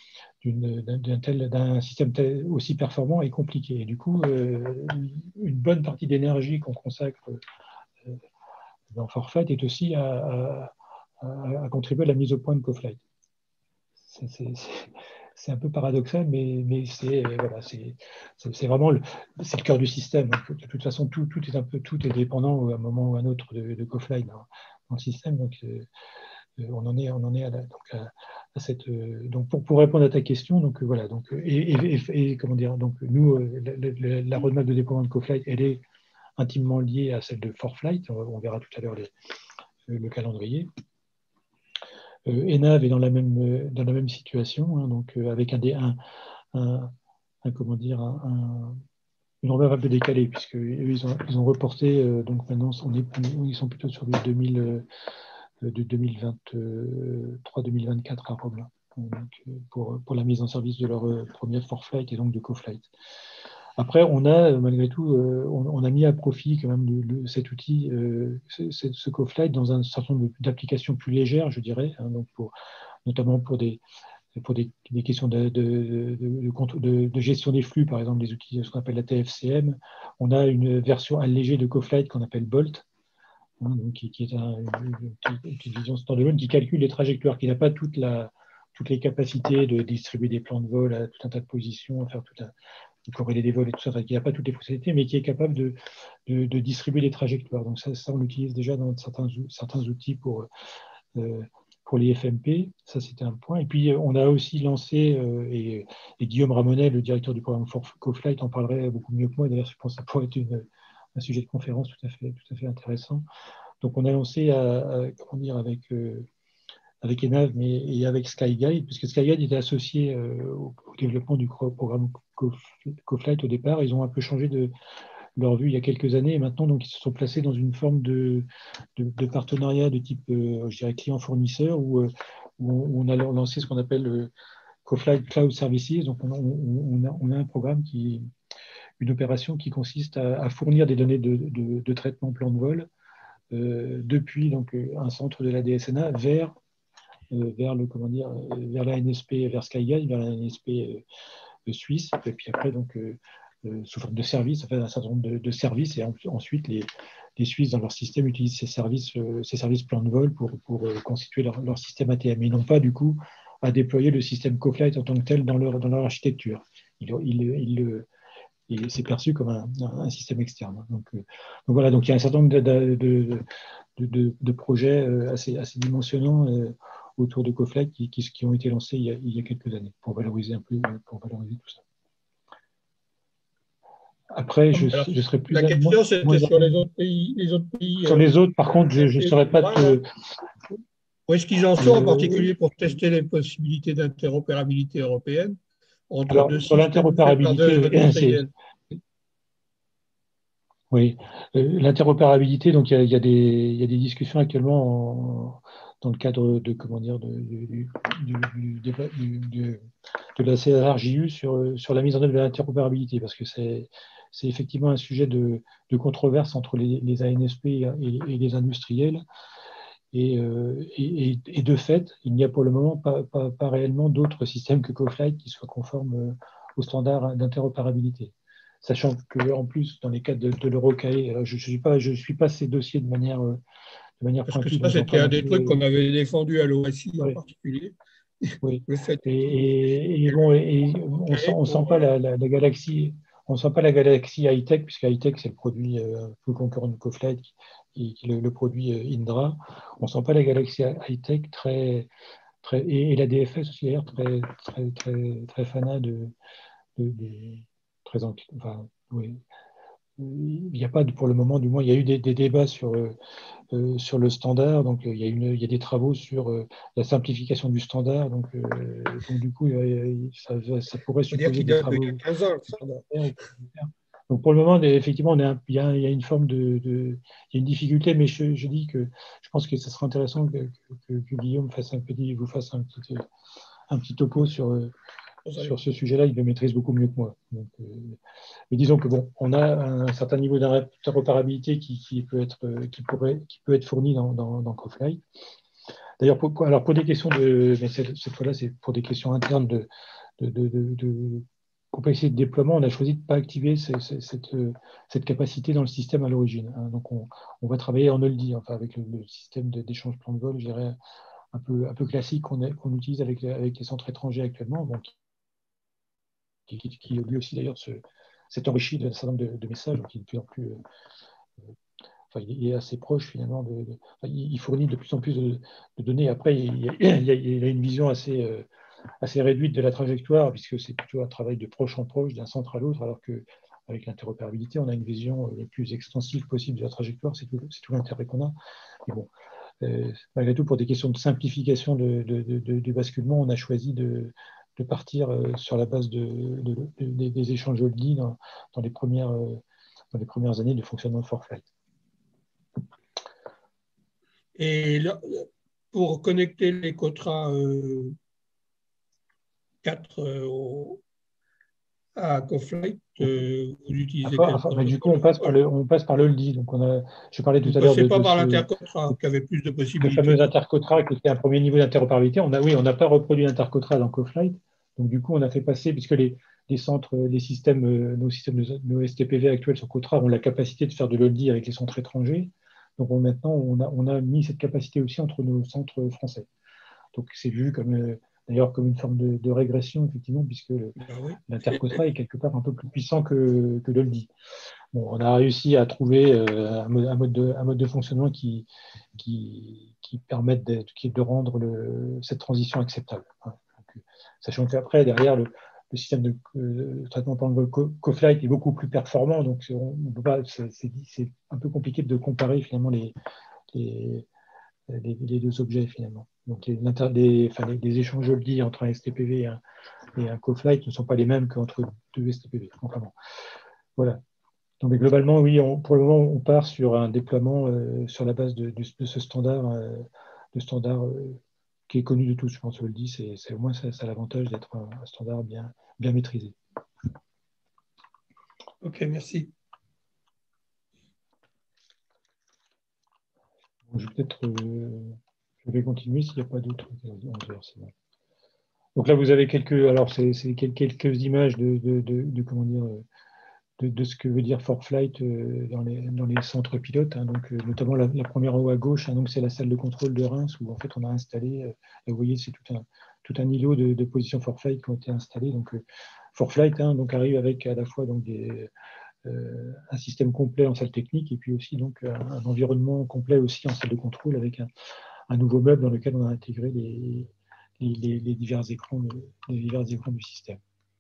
d'un, tel, d'un système tel, aussi performant est compliqué. Et du coup, euh, une bonne partie d'énergie qu'on consacre euh, dans ForFlight est aussi à, à, à contribuer à la mise au point de CoFlight. C'est, c'est, c'est, c'est un peu paradoxal, mais, mais c'est, voilà, c'est, c'est, c'est vraiment le, c'est le cœur du système. Donc, de toute façon, tout, tout, est un peu, tout est dépendant à un moment ou à un autre de, de CoFlight dans, dans le système. Donc, euh, on en est, on en est à, la, donc à, à cette. Euh, donc, pour, pour répondre à ta question, donc euh, voilà. Donc, et, et, et, et comment dire, donc nous, euh, la, la, la roadmap de déploiement de CoFlight, elle est intimement liée à celle de ForFlight. On, on verra tout à l'heure les, le calendrier. Euh, ENAV est dans la même, dans la même situation, hein, donc euh, avec un, un, un, un, comment dire, un, un, une roadmap un peu décalée, puisque ils ont, ils ont reporté, euh, donc maintenant on est, ils sont plutôt sur le deux mille, euh, de deux mille vingt-trois deux mille vingt-quatre à Rome, donc, pour, pour la mise en service de leur euh, premier ForFlight et donc de CoFlight. Après, on a malgré tout, euh, on, on a mis à profit quand même le, le, cet outil, euh, ce, ce CoFlight dans un certain nombre d'applications plus légères, je dirais, hein, donc pour, notamment pour des, pour des, des questions de, de, de, de, de gestion des flux, par exemple des outils, ce qu'on appelle la T F C M. On a une version allégée de CoFlight qu'on appelle Bolt, hein, donc qui, qui est un, une, une petite vision standalone qui calcule les trajectoires, qui n'a pas toute la, toutes les capacités de distribuer des plans de vol à tout un tas de positions, à faire tout un de corréler des vols et tout ça, qui n'a pas toutes les fonctionnalités, mais qui est capable de, de, de distribuer des trajectoires. Donc ça, ça on l'utilise déjà dans certains, certains outils pour, euh, pour les F M P. Ça, c'était un point. Et puis, on a aussi lancé, euh, et, et Guillaume Ramonet, le directeur du programme CoFlight, en parlerait beaucoup mieux que moi. D'ailleurs, je pense que ça pourrait être une, un sujet de conférence tout à fait, tout à fait intéressant. Donc, on a lancé, à, à, comment dire, avec... Euh, avec ENAV mais, et avec SkyGuide, puisque SkyGuide était associé euh, au, au développement du programme CoFlight au départ. Ils ont un peu changé de, leur vue il y a quelques années, et maintenant donc, ils se sont placés dans une forme de, de, de partenariat de type, euh, je dirais, client-fournisseur, où, euh, où on a lancé ce qu'on appelle euh, CoFlight Cloud Services. Donc, on, on, on, a, on a un programme qui une opération qui consiste à, à fournir des données de, de, de traitement plan de vol euh, depuis donc, un centre de la D S N A vers, euh, vers, le, comment dire, vers la N S P, vers SkyGuide, vers la N S P euh, suisse, et puis après, donc, euh, euh, sous forme de services, enfin, un certain nombre de, de services, et en, ensuite, les, les Suisses, dans leur système, utilisent ces services, euh, ces services plan de vol pour, pour euh, constituer leur, leur système A T M. Ils n'ont pas, du coup, à déployer le système CoFlight en tant que tel dans leur, dans leur architecture. Ils, ils, ils, et c'est perçu comme un, un système externe. Donc, euh, donc voilà, donc il y a un certain nombre de, de, de, de, de projets euh, assez, assez dimensionnants euh, autour de CoFlight qui, qui, qui ont été lancés il y, a, il y a quelques années pour valoriser un peu, pour valoriser tout ça. Après, je, Alors, je serais plus la à, question, moins, c'était moins sur les autres pays. Les autres pays sur euh, les autres, par contre, je ne saurais pas te. Où est-ce qu'ils en sont, en Euh, particulier pour tester les possibilités d'interopérabilité européenne entre alors, deux sur systèmes faits par deux l'interopérabilité, c'est. industriels? Oui, euh, l'interopérabilité, donc il y a, il y a des, il y a des discussions actuellement en- dans le cadre de, comment dire, de, du, du- du débat- du- du- de la C R J U sur, sur la mise en œuvre de l'interopérabilité, parce que c'est, c'est effectivement un sujet de, de controverse entre les, les A N S P et, et les industriels. Et, euh, et, et- et de fait, il n'y a pour le moment pas, pas, pas réellement d'autres systèmes que CoFlight qui soient conformes euh, aux standards d'interopérabilité. Sachant qu'en plus, dans les cas de, de l'EuroCAE, je ne suis pas, je suis pas ces dossiers de manière, euh, de manière Parce que pointue, ça, donc j'en c'était parle un un des trucs peu. qu'on avait défendu à l'O S I en Oui, particulier. oui. Le fait Et, qu'il et, et bon, et on sent, on sent pour, pas euh, la, la, la galaxie, on sent pas la galaxie high-tech, puisque high-tech, c'est le produit euh, un peu concurrent de CoFlight, qui, qui est le, le produit euh, Indra. On sent pas la galaxie high-tech très, très, et, et la D F S aussi d'ailleurs très, très, très, très fanat de, de, de très, enfin, oui. Il n'y a pas, de- pour le moment, du moins, il y a eu des, des débats sur, euh, euh, sur le standard. Donc, euh, il y a une, il y a des travaux sur euh, la simplification du standard. Donc, euh, donc du coup, euh, ça, ça pourrait faut dire supposer qu'il des date d'il y travaux a quinze ans, le standard. supplémentaires. Donc, pour le moment, effectivement, on est un- il y, a, il y a une forme de, de- il y a une difficulté, mais je, je dis que je pense que ce serait intéressant que, que- que Guillaume fasse un petit, vous fasse un petit, un petit topo sur, euh, sur ce sujet-là. Il le maîtrise beaucoup mieux que moi. Donc, euh, mais disons que bon, on a un certain niveau d'interopérabilité qui, qui peut être, euh, qui pourrait, qui peut être fourni dans, dans, dans CoFlight. D'ailleurs, pour, alors pour des questions de, mais cette, cette fois-là, c'est pour des questions internes de, de, de, de, de complexité de déploiement, on a choisi de ne pas activer ce- ce- cette, cette capacité dans le système à l'origine. Hein. Donc, on, on va travailler en Noldi, enfin avec le, le système d'échange plan de vol, je dirais, un peu, un peu classique qu'on qu'on utilise avec, avec les centres étrangers actuellement, bon, qui, qui, qui lui aussi d'ailleurs s'est enrichi d'un certain nombre de, de messages, donc il est de plus en plus, euh, enfin, il est assez proche finalement, de, de enfin, il fournit de plus en plus de, de données. Après, il, il, a, il, a, une vision assez, euh, assez réduite de la trajectoire, puisque c'est plutôt un travail de proche en proche, d'un centre à l'autre, alors qu'avec l'interopérabilité, on a une vision le plus extensive possible de la trajectoire, c'est tout, tout l'intérêt qu'on a. Mais bon, euh, malgré tout, pour des questions de simplification de, de, de, de, de basculement, on a choisi de, de partir euh, sur la base de, de, de, des échanges Oldie dans, dans, les premières, euh, dans les premières années de fonctionnement de ForFlight. Et là, pour connecter les Cotra euh, quatre euh, au, à CoFlight, euh, vous utilisez Enfin, quel enfin, bah, du coup, protocole? on passe par le, on passe par le Oldie. Donc, on a, je parlais Vous tout ne à l'heure passez de, pas de par ce l'intercotra qui avait plus de le possibilités. fameux intercotra qui était un premier niveau d'interopérabilité. On a, oui, on n'a pas reproduit l'intercotra dans CoFlight. Donc, du coup, on a fait passer, puisque les, les centres, les systèmes, nos systèmes, de, nos S T P V actuels sur Cotra ont la capacité de faire de l'Oldie avec les centres étrangers. Donc, on, maintenant, on a, on a mis cette capacité aussi entre nos centres français. Donc, c'est vu comme, euh, d'ailleurs, comme une forme de, de régression, effectivement, puisque Ben oui. l'intercotra est quelque part un peu plus puissant que, que l'Oldie. Bon, on a réussi à trouver euh, un, mode, un, mode de, un mode de fonctionnement qui, qui, qui permette de, qui, de rendre le, cette transition acceptable. Hein. Donc, sachant qu'après, derrière, le, le système de euh, traitement par le vol CoFlight est beaucoup plus performant, donc c'est un peu compliqué de comparer finalement les, les, les, les deux objets finalement. Donc les, les, enfin, les, les échanges Oldie entre un S T P V et un, et un CoFlight ne sont pas les mêmes qu'entre deux S T P V. Enfin, bon. Voilà. Donc, mais globalement, oui, on, pour le moment, on part sur un déploiement euh, sur la base de, de, de ce standard, euh, de standard euh, qui est connu de tous. Je pense que je le dis, c'est au moins ça, ça a l'avantage d'être un, un standard bien, bien maîtrisé. Ok, merci. Bon, je vais peut-être, euh, je vais continuer s'il n'y a pas d'autres. onze heures, c'est bon. Donc là, vous avez quelques, alors c'est quelques images de, de, de, de comment dire, de, de ce que veut dire ForFlight euh, dans, les, dans les centres pilotes. Hein, donc, euh, notamment la, la première en haut à gauche, hein, donc c'est la salle de contrôle de Reims où en fait on a installé, euh, vous voyez, c'est tout un, tout un îlot de, de positions ForFlight qui ont été installés. Donc euh, ForFlight hein, donc, arrive avec à la fois donc, des, euh, un système complet en salle technique et puis aussi donc, un, un environnement complet aussi en salle de contrôle avec un, un nouveau meuble dans lequel on a intégré les, les, les, les divers écrans de, les divers écrans du système.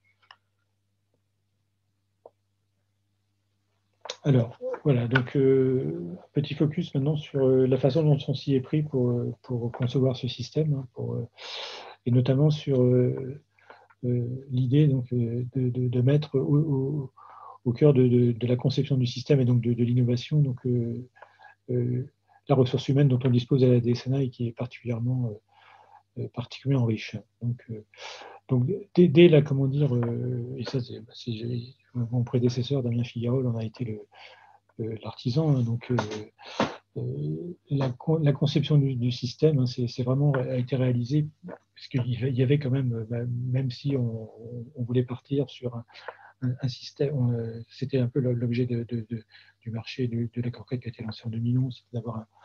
Alors, voilà, donc euh, petit focus maintenant sur euh, la façon dont on s'y est pris pour, euh, pour concevoir ce système, hein, pour, euh, et notamment sur euh, euh, l'idée donc euh, de, de, de mettre au, au, au cœur de, de, de la conception du système et donc de, de l'innovation donc euh, euh, la ressource humaine dont on dispose à la D S N A et qui est particulièrement euh, particulièrement riche. Donc, euh, donc dès, dès la comment dire euh, et ça c'est bah, mon prédécesseur Damien Figuerolles en a été le Euh, l'artisan. Hein, donc, euh, euh, la, la, conception du, du système, hein, c'est vraiment a été réalisé parce qu'il y avait quand même, bah, même si on, on, voulait partir sur un, un, un système, euh, c'était un peu l'objet de, de, de, du marché de, de la Corcade qui a été lancé en deux mille onze, c'est d'avoir un,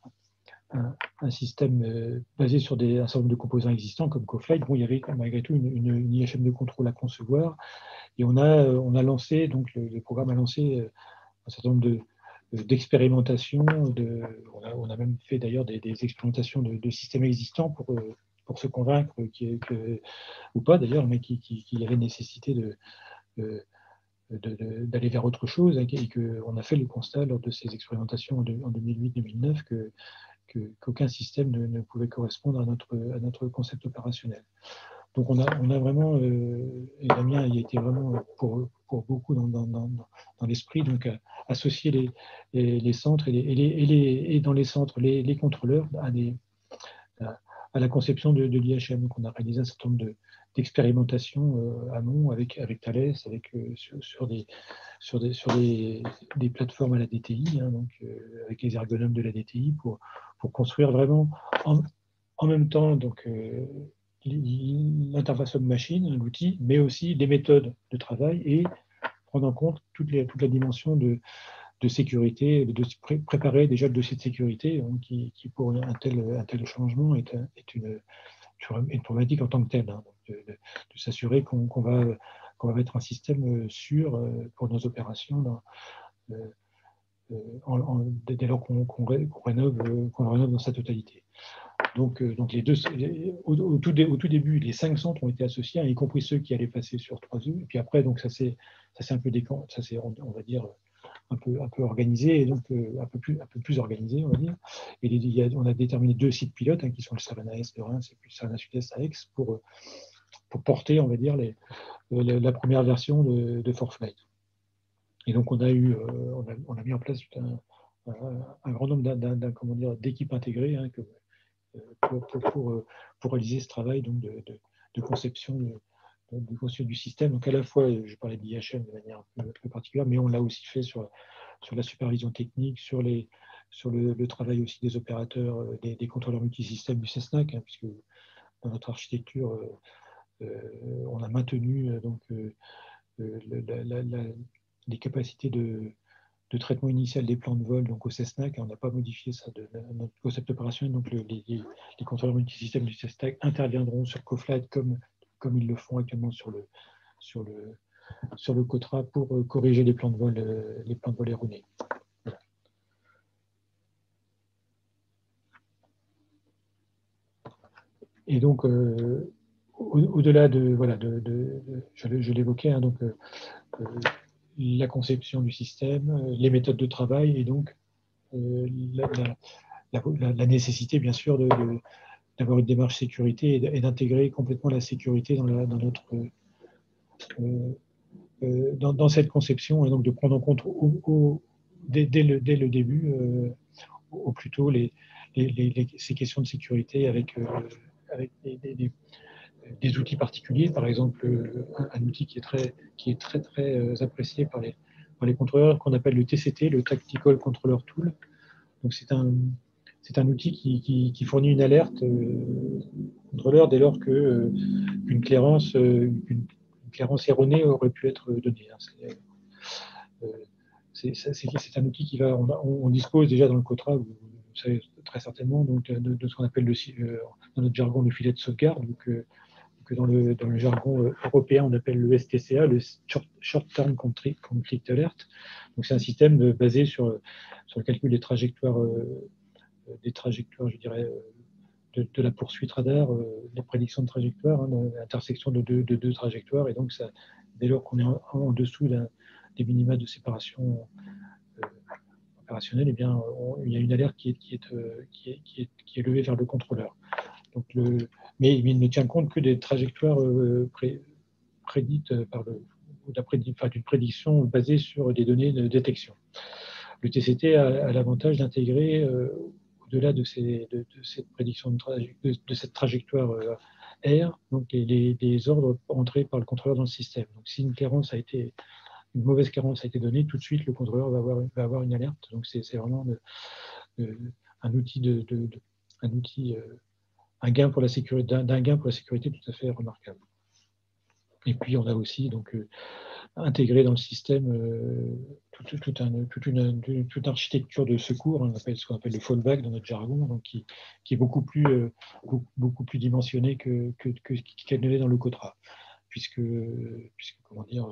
un, un système euh, basé sur des, un certain nombre de composants existants comme CoFlight. Bon, il y avait malgré tout une, une, une I H M de contrôle à concevoir et on a, on a lancé, donc le, le programme a lancé euh, un certain nombre de d'expérimentation, de, on, a, on a même fait d'ailleurs des, des expérimentations de, de systèmes existants pour, pour se convaincre qu que, ou pas d'ailleurs, mais qu'il qui, qui y avait nécessité de, de, d'aller vers autre chose, et qu'on a fait le constat lors de ces expérimentations en deux mille huit deux mille neuf que qu'aucun système ne, ne pouvait correspondre à notre, à notre concept opérationnel. Donc on a, on a vraiment, euh, et Damien il a été vraiment pour, pour beaucoup dans, dans, dans, dans l'esprit, donc à, associer les, les, les centres et, les, et, les, et, les, et dans les centres les, les contrôleurs à, des, à, à la conception de, de l'I H M. Donc on a réalisé un certain nombre d'expérimentations euh, amont avec, avec Thales, avec, euh, sur, sur, des, sur, des, sur des, des plateformes à la D T I, hein, donc, euh, avec les ergonomes de la D T I pour, pour construire vraiment en, en même temps donc, euh, l'interface homme-machine, l'outil, mais aussi les méthodes de travail et prendre en compte toute, les, toute la dimension de, de sécurité, de pré préparer déjà le dossier de sécurité hein, qui, qui, pour un tel, un tel changement, est, est une, une problématique en tant que telle. Hein, de, de, de s'assurer qu'on qu va, qu'on va mettre un système sûr pour nos opérations dans, euh, en, en, dès lors qu'on qu qu rénove, qu'on rénove dans sa totalité. Donc, euh, donc les deux, les, au, au, tout dé, au tout début, les cinq centres ont été associés, hein, y compris ceux qui allaient passer sur trois U. Et puis après, donc ça s'est un peu décant, ça c'est, on, on va dire, un peu, un peu organisé, et donc euh, un peu plus, un peu plus organisé, on va dire. Et les, y a, on a déterminé deux sites pilotes, hein, qui sont le Savannah Est de Reims et puis le Savannah Sud-Est à Aix, pour, pour porter, on va dire, les, la, la première version de, de ForFlight. Et donc on a eu, euh, on, a, on a mis en place un, un, un grand nombre d'équipes intégrées, hein, que, Pour, pour, pour, pour réaliser ce travail donc, de, de, de conception de, de conception du système. Donc à la fois, je parlais de l'I H M de manière un peu, un peu particulière, mais on l'a aussi fait sur, sur la supervision technique, sur, les, sur le, le travail aussi des opérateurs, des, des contrôleurs multisystèmes du CESNAC, hein, puisque dans notre architecture, euh, euh, on a maintenu euh, donc, euh, la, la, la, les capacités de de traitement initial des plans de vol donc au CESNAC, on n'a pas modifié ça de, de notre concept opérationnel, donc le, les, les contrôleurs multisystèmes du CESNAC interviendront sur CoFlight comme, comme ils le font actuellement sur le, sur le, sur le COTRA pour euh, corriger les plans de vol, euh, les plans de vol erronés. Voilà. Et donc, euh, au-delà de, voilà, de, de, de, je, je l'évoquais, hein, donc euh, euh, la conception du système, les méthodes de travail et donc euh, la, la La, la, la nécessité, bien sûr, d'avoir une démarche sécurité et d'intégrer complètement la sécurité dans, la, dans notre, euh, euh, dans, dans cette conception, et donc de prendre en compte au, au, dès, dès, le, dès le début, euh, au plus tôt, les, les, les, ces questions de sécurité avec, euh, avec des, des, des outils particuliers, par exemple un, un outil qui est très, qui est très, très euh, apprécié par les, par les contrôleurs qu'on appelle le T C T, le Tactical Controller Tool. Donc c'est un, c'est un outil qui, qui, qui fournit une alerte euh, au contrôleur dès lors que, euh, qu'une clairance, euh, une, une clairance erronée aurait pu être donnée. C'est, euh, c'est, c'est, c'est un outil qui va, on, on, dispose déjà dans le COTRA, vous, vous savez très certainement, donc, de, de ce qu'on appelle le, euh, dans notre jargon le filet de sauvegarde, donc, euh, que dans le, dans le jargon européen on appelle le S T C A, le Short, Short Term Conflict Alert. Donc c'est un système de, basé sur, sur le calcul des trajectoires, euh, des trajectoires, je dirais, de, de la poursuite radar, euh, la prédiction de trajectoire, hein, l'intersection de deux, de deux trajectoires, et donc ça, dès lors qu'on est en, en dessous d'un, des minima de séparation euh, opérationnelle, eh bien, on, il y a une alerte qui est, qui est, euh, qui est, qui est, qui est levée vers le contrôleur. Donc le, mais il ne tient compte que des trajectoires euh, pré, prédites par le, enfin, d'une prédiction basée sur des données de détection. Le T C T a, a l'avantage d'intégrer, euh, au-delà de, ces, de, de cette prédiction de, de, de cette trajectoire euh, R, donc les, les, les ordres entrés par le contrôleur dans le système. Donc si une carence a été, une mauvaise carence a été donnée, tout de suite le contrôleur va avoir, va avoir une alerte. Donc c'est vraiment de, de, un outil de, de, de un outil euh, un gain pour la sécurité, d'un gain pour la sécurité tout à fait remarquable. Et puis on a aussi donc euh, intégré dans le système euh, toute, toute, un, toute, une, toute une architecture de secours, on appelle ce qu'on appelle le fallback dans notre jargon, donc qui, qui est beaucoup plus, euh, beaucoup, beaucoup plus dimensionné que, que, que qu'elle ne l'est dans le COTRA, puisque, puisque comment dire,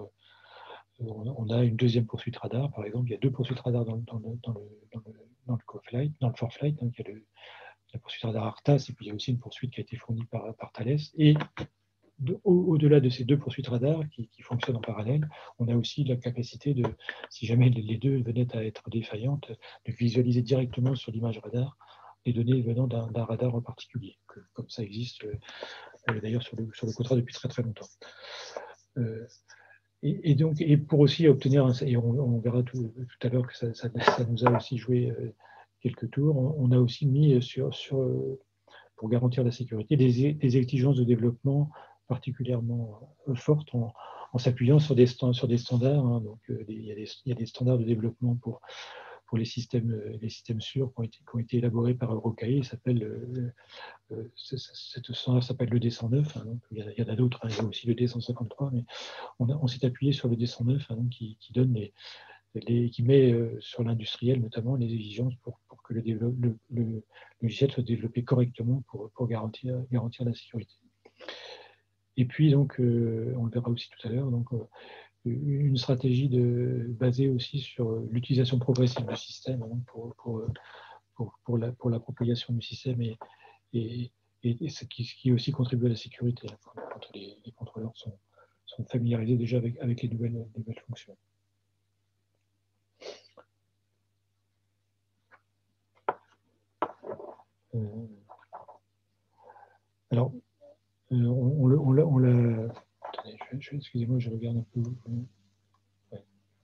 on a une deuxième poursuite radar, par exemple, il y a deux poursuites radar dans, dans, le, dans le dans le dans le co-flight, dans le for-flight, donc il y a le, la poursuite radar ARTAS, et puis il y a aussi une poursuite qui a été fournie par, par Thales. Et de, au, au-delà de ces deux poursuites radar qui, qui fonctionnent en parallèle, on a aussi la capacité de, si jamais les deux venaient à être défaillantes, de visualiser directement sur l'image radar les données venant d'un, d'un radar en particulier, que, comme ça existe euh, d'ailleurs sur le, sur le COTRA depuis très très longtemps. Euh, et, et donc, et pour aussi obtenir, un, et on, on verra tout, tout à l'heure que ça, ça, ça nous a aussi joué euh, quelques tours, on, on a aussi mis sur, sur pour garantir la sécurité, des, des exigences de développement particulièrement fortes en, en s'appuyant sur des, sur des standards. Hein, donc, euh, il, y a des, il y a des standards de développement pour, pour les, systèmes, les systèmes sûrs qui ont été, qui ont été élaborés par Eurocae. Il s'appelle, euh, euh, cette standard s'appelle le D cent neuf. Hein, donc, il y, a, il y en a d'autres, hein, il y a aussi le D cent cinquante-trois, mais on, a, on s'est appuyé sur le D cent neuf, hein, donc, qui, qui donne les, Les, qui met euh, sur l'industriel notamment les exigences pour, pour que le, le, le, le logiciel soit développé correctement pour, pour garantir, garantir la sécurité. Et puis, donc, euh, on le verra aussi tout à l'heure, donc, euh, une stratégie de, basée aussi sur l'utilisation progressive du système, hein, pour, pour, pour, pour, la, pour la propagation du système et, et, et ce, qui, ce qui aussi contribue à la sécurité, hein, quand les, les contrôleurs sont, sont familiarisés déjà avec, avec les nouvelles, les nouvelles fonctions. Euh, alors, euh, on, on, on, on l'a. Attendez, je, je, excusez-moi, je regarde un peu. Ouais.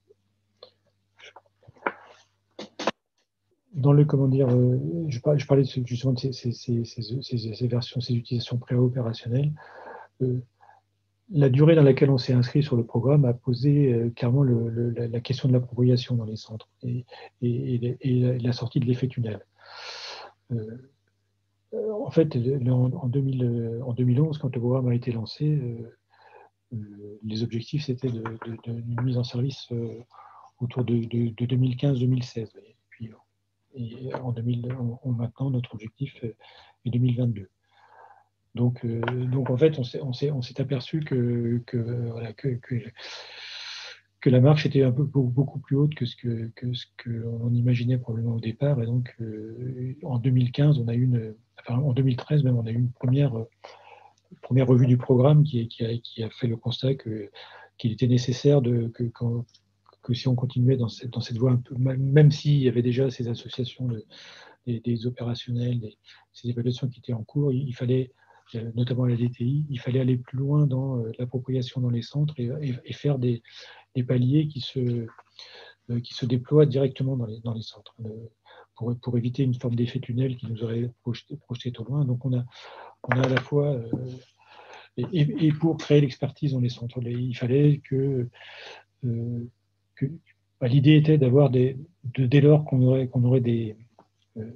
Dans le, comment dire, euh, je, parlais, je parlais justement de ces, ces, ces, ces, ces versions, ces utilisations pré-opérationnelles. Euh, la durée dans laquelle on s'est inscrit sur le programme a posé euh, clairement le, le, la, la question de l'appropriation dans les centres et, et, et, et la sortie de l'effet tunnel. Euh, en fait, en, en, deux mille, en deux mille onze, quand le programme a été lancé, euh, euh, les objectifs, c'était de, de, de, d'une mise en service euh, autour de, de, de deux mille quinze deux mille seize. Et puis, et en deux mille, on, on, maintenant, notre objectif est deux mille vingt-deux. Donc, euh, donc en fait, on s'est, on s'est, on s'est aperçu que, que, voilà, que, que, que la marche était un peu beaucoup plus haute que ce que, que ce qu'on imaginait probablement au départ. Et donc, euh, en deux mille quinze, on a eu une, enfin, en deux mille treize même, on a eu une première, première revue du programme qui, qui, a, qui a fait le constat que, qu'il était nécessaire de, que, quand, que si on continuait dans cette, dans cette voie, un peu, même s'il y avait déjà ces associations de, des, des opérationnels, des, ces évaluations qui étaient en cours, il, il fallait notamment la D T I, il fallait aller plus loin dans l'appropriation dans les centres et, et, et faire des, des paliers qui se, qui se déploient directement dans les, dans les centres, pour, pour éviter une forme d'effet tunnel qui nous aurait projeté, projeté trop loin. Donc on a, on a à la fois, euh, et, et pour créer l'expertise dans les centres, il fallait que, euh, que bah, l'idée était d'avoir des, de, dès lors qu'on aurait, qu'on aurait des, euh,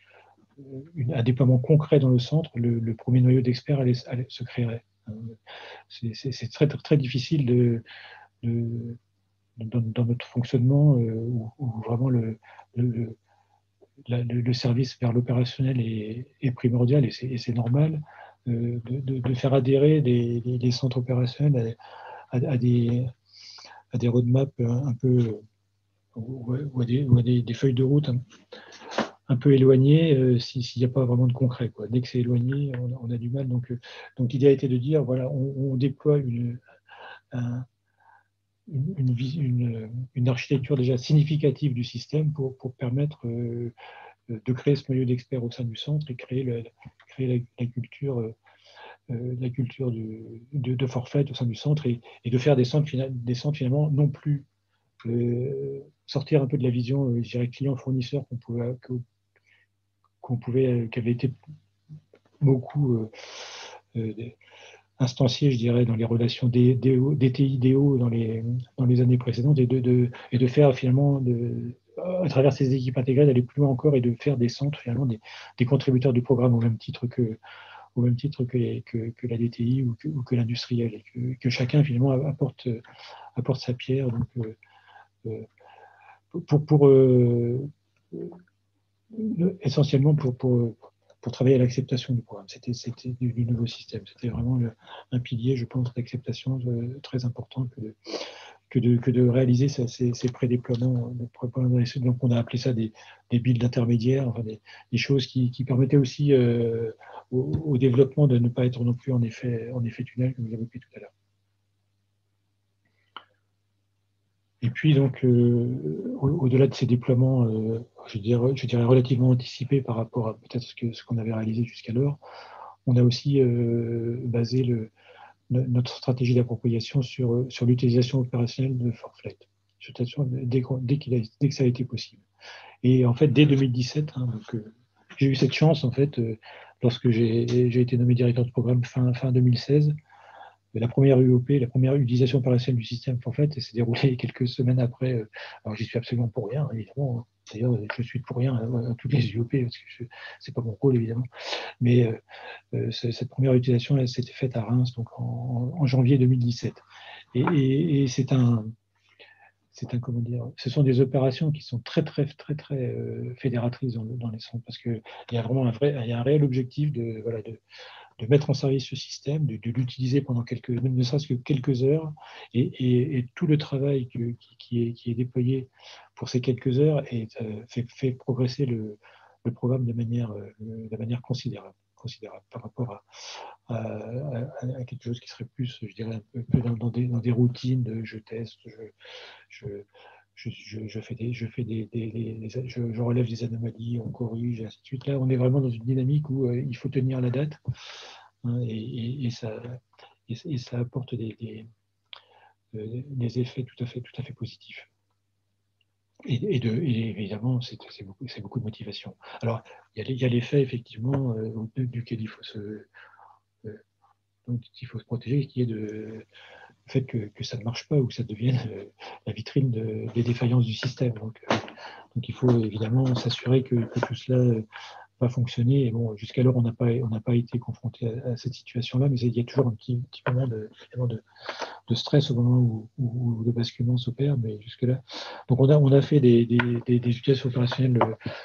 un déploiement concret dans le centre, le, le premier noyau d'experts allait, allait, se créerait. C'est très, très difficile de, de, dans, dans notre fonctionnement euh, où, où vraiment le, le, la, le, le service vers l'opérationnel est, est primordial et c'est normal euh, de, de, de faire adhérer les, les, les centres opérationnels à, à, à, des, à des roadmaps un, un peu ou, ou à, des, ou à des, des feuilles de route un, un peu éloignées euh, s'il n'y a pas vraiment de concret, quoi. Dès que c'est éloigné, on, on a du mal. Donc, euh, donc l'idée a été de dire voilà, on, on déploie une, un, une, une, une, une architecture déjà significative du système pour, pour permettre euh, de créer ce milieu d'experts au sein du centre et créer, le, créer la, la culture, euh, la culture du, de, de forfait au sein du centre et, et de faire des centres, des centres finalement non plus euh, sortir un peu de la vision, euh, je dirais, client-fournisseur qu'on pouvait, qu'on pouvait, qui avait été beaucoup euh, euh, instancié, je dirais, dans les relations D T I-D O dans les, dans les années précédentes et de, de, et de faire finalement, de, à travers ces équipes intégrées, d'aller plus loin encore et de faire des centres, finalement, des, des contributeurs du programme au même titre que, au même titre que, les, que, que la D T I ou que, ou que l'industriel, et que, que chacun, finalement, apporte, apporte sa pierre. Donc, euh, pour, pour euh, essentiellement pour, pour, pour travailler à l'acceptation du programme. C'était du, du nouveau système. C'était vraiment le, un pilier, je pense, d'acceptation très important que de, que de, que de réaliser ces, ces pré-déploiements. Donc, on a appelé ça des, des builds intermédiaires, enfin des, des choses qui, qui permettaient aussi euh, au, au développement de ne pas être non plus en effet, en effet tunnel, comme j'évoquais tout à l'heure. Et puis, donc, euh, au-delà de ces déploiements, euh, je, dirais, je dirais relativement anticipés par rapport à peut-être ce qu'on ce qu'on avait réalisé jusqu'alors, on a aussi euh, basé le, notre stratégie d'appropriation sur, sur l'utilisation opérationnelle de Forflight, dès, dès, qu'il a, dès que ça a été possible. Et en fait, dès deux mille dix-sept, hein, euh, j'ai eu cette chance, en fait, euh, lorsque j'ai été nommé directeur de programme fin, fin deux mille seize, la première U O P, la première utilisation opérationnelle du système Forflight s'est déroulée quelques semaines après. Alors, j'y suis absolument pour rien, évidemment. D'ailleurs, je suis pour rien à toutes les U O P, parce que ce n'est pas mon rôle, évidemment. Mais euh, cette première utilisation, elle s'était faite à Reims, donc en, en janvier deux mille dix-sept. Et, et, et c'est un, c'est un, comment dire, ce sont des opérations qui sont très, très, très, très euh, fédératrices dans, dans les centres, parce qu'il y a vraiment un vrai, il y a un réel objectif de, voilà, de de mettre en service ce système, de, de l'utiliser pendant quelques, ne serait-ce que quelques heures, et, et, et tout le travail que, qui, qui, est, qui est déployé pour ces quelques heures est, euh, fait, fait progresser le, le programme de manière, euh, de manière considérable, considérable par rapport à, à, à, à quelque chose qui serait plus, je dirais, un peu dans, dans, des, dans des routines de je teste, je, je Je, je, je, fais des, je, fais des, des, des je, je relève des anomalies, on corrige, et ainsi de suite. Là, on est vraiment dans une dynamique où euh, il faut tenir la date, hein, et, et, et, ça, et, et ça apporte des, des, euh, des effets tout à fait, tout à fait positifs. Et, et, de, et évidemment, c'est beaucoup, beaucoup de motivation. Alors, il y a l'effet, effectivement, euh, duquel il faut se, euh, donc, il faut se protéger, qui est de le fait que, que ça ne marche pas ou que ça devienne euh, la vitrine de, des défaillances du système. Donc, euh, donc il faut évidemment s'assurer que, que tout cela euh, va fonctionner. Et bon, jusqu'alors, on n'a pas, on n'a pas été confronté à, à cette situation-là, mais il y a toujours un petit, petit moment de, de, de stress au moment où, où, où le basculement s'opère, mais jusque-là. Donc, on a, on a fait des, des, des, des utilisations opérationnelles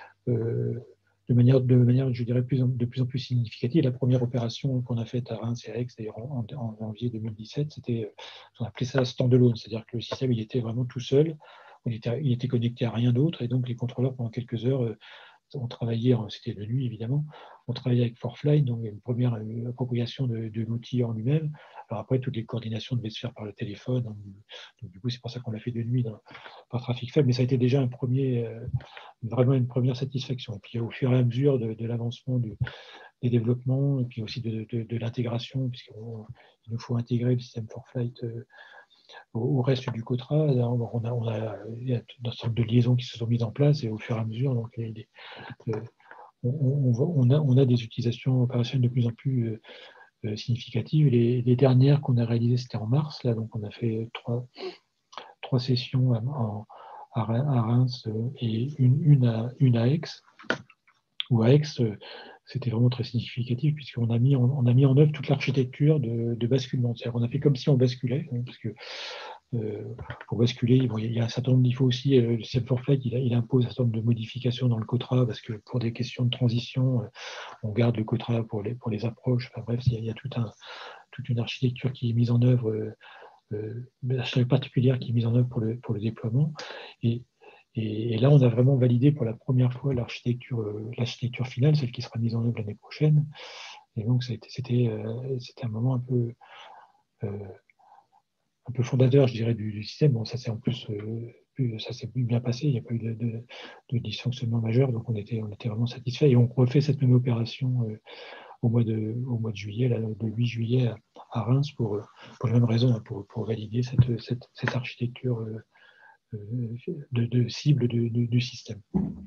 euh, de manière, de manière, je dirais, plus en, de plus en plus significative. La première opération qu'on a faite à Reims et à Aix, d'ailleurs en, en, en janvier deux mille dix-sept, c'était, on appelait ça standalone, c'est-à-dire que le système, il était vraiment tout seul, il était, il était connecté à rien d'autre, et donc les contrôleurs, pendant quelques heures, euh, on travaillait, c'était de nuit évidemment, on travaillait avec Forflight, donc une première euh, appropriation de, de l'outil en lui-même. Alors après, toutes les coordinations devaient se faire par le téléphone, donc, donc du coup, c'est pour ça qu'on l'a fait de nuit dans, par trafic faible, mais ça a été déjà un premier, euh, vraiment une première satisfaction. Et puis au fur et à mesure de, de l'avancement du, des développements et puis aussi de, de, de l'intégration, puisqu'il nous faut intégrer le système for flight euh, au, au reste du COTRA. On a, on a, il y a un certain nombre de liaisons qui se sont mises en place et au fur et à mesure, donc, les, euh, on, on, on, a, on a des utilisations opérationnelles de plus en plus euh, euh, significatives. Les, les dernières qu'on a réalisées, c'était en mars. Là, donc on a fait trois, trois sessions en, à, à Reims et une, une, à, une à Aix. Ou à Aix, c'était vraiment très significatif puisqu'on a mis, on, on a mis en œuvre toute l'architecture de, de basculement. C'est-à-dire qu'on a fait comme si on basculait, hein, parce que euh, pour basculer, bon, il y a un certain nombre, il faut aussi, euh, le système for flight, il, il impose un certain nombre de modifications dans le COTRA parce que pour des questions de transition, euh, on garde le COTRA pour les, pour les approches. Enfin bref, il y a, il y a tout un, toute une architecture qui est mise en œuvre, euh, euh, une architecture particulière qui est mise en œuvre pour le, pour le déploiement. Et, Et, et là, on a vraiment validé pour la première fois l'architecture, euh, l'architecture finale, celle qui sera mise en œuvre l'année prochaine. Et donc, c'était euh, un moment un peu, euh, un peu fondateur, je dirais, du, du système. Bon, ça s'est en plus, euh, plus, ça s'est bien passé. Il n'y a pas eu de, de, de dysfonctionnement majeur, donc on était, on était vraiment satisfait. Et on refait cette même opération euh, au mois de, au mois de juillet, là, le huit juillet à, à Reims, pour, pour les mêmes raisons, hein, pour, pour valider cette, cette, cette architecture. Euh, De, de cible de, de, du système.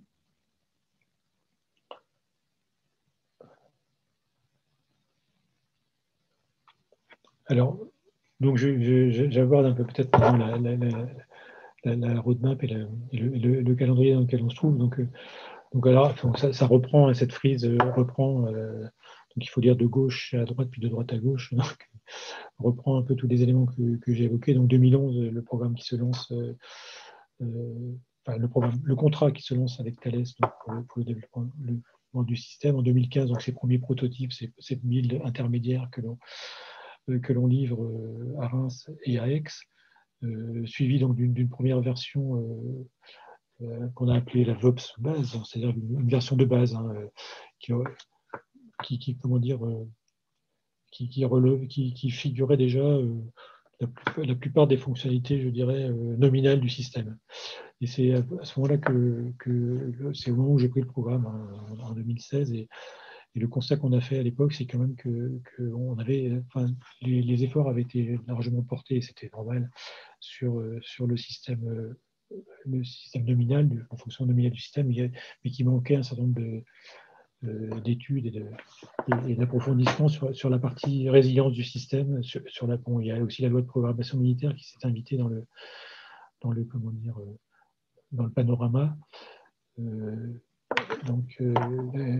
Alors, donc j'aborde un peu peut-être la, la, la, la roadmap et, la, et, le, et le, le calendrier dans lequel on se trouve. Donc, donc alors, donc ça, ça reprend, cette frise reprend, euh, donc il faut dire de gauche à droite puis de droite à gauche. Donc, reprend un peu tous les éléments que, que j'ai évoqués. Donc deux mille onze, le programme qui se lance, euh, euh, enfin, le, programme, le contrat qui se lance avec Thales donc pour, pour le développement le, du système. En deux mille quinze, donc ces premiers prototypes, ces, ces builds intermédiaires que l'on euh, que l'on livre euh, à Reims et à Aix, euh, suivi donc d'une première version euh, euh, qu'on a appelée la V O P S base, c'est-à-dire une, une version de base hein, qui, qui, qui, comment dire, euh, qui, qui, relève, qui, qui figurait déjà euh, la, plus, la plupart des fonctionnalités, je dirais, euh, nominales du système. Et c'est à ce moment-là que, que c'est au moment où j'ai pris le programme hein, en deux mille seize et, et le constat qu'on a fait à l'époque, c'est quand même que, que on avait, enfin, les, les efforts avaient été largement portés, c'était normal, sur, sur le système, le système nominal, en fonction nominale du système, mais qu'il manquait un certain nombre de d'études et d'approfondissements sur, sur la partie résilience du système. Sur, sur la, bon, il y a aussi la loi de programmation militaire qui s'est invitée dans le, dans le, comment dire, dans le panorama. Euh, donc, euh,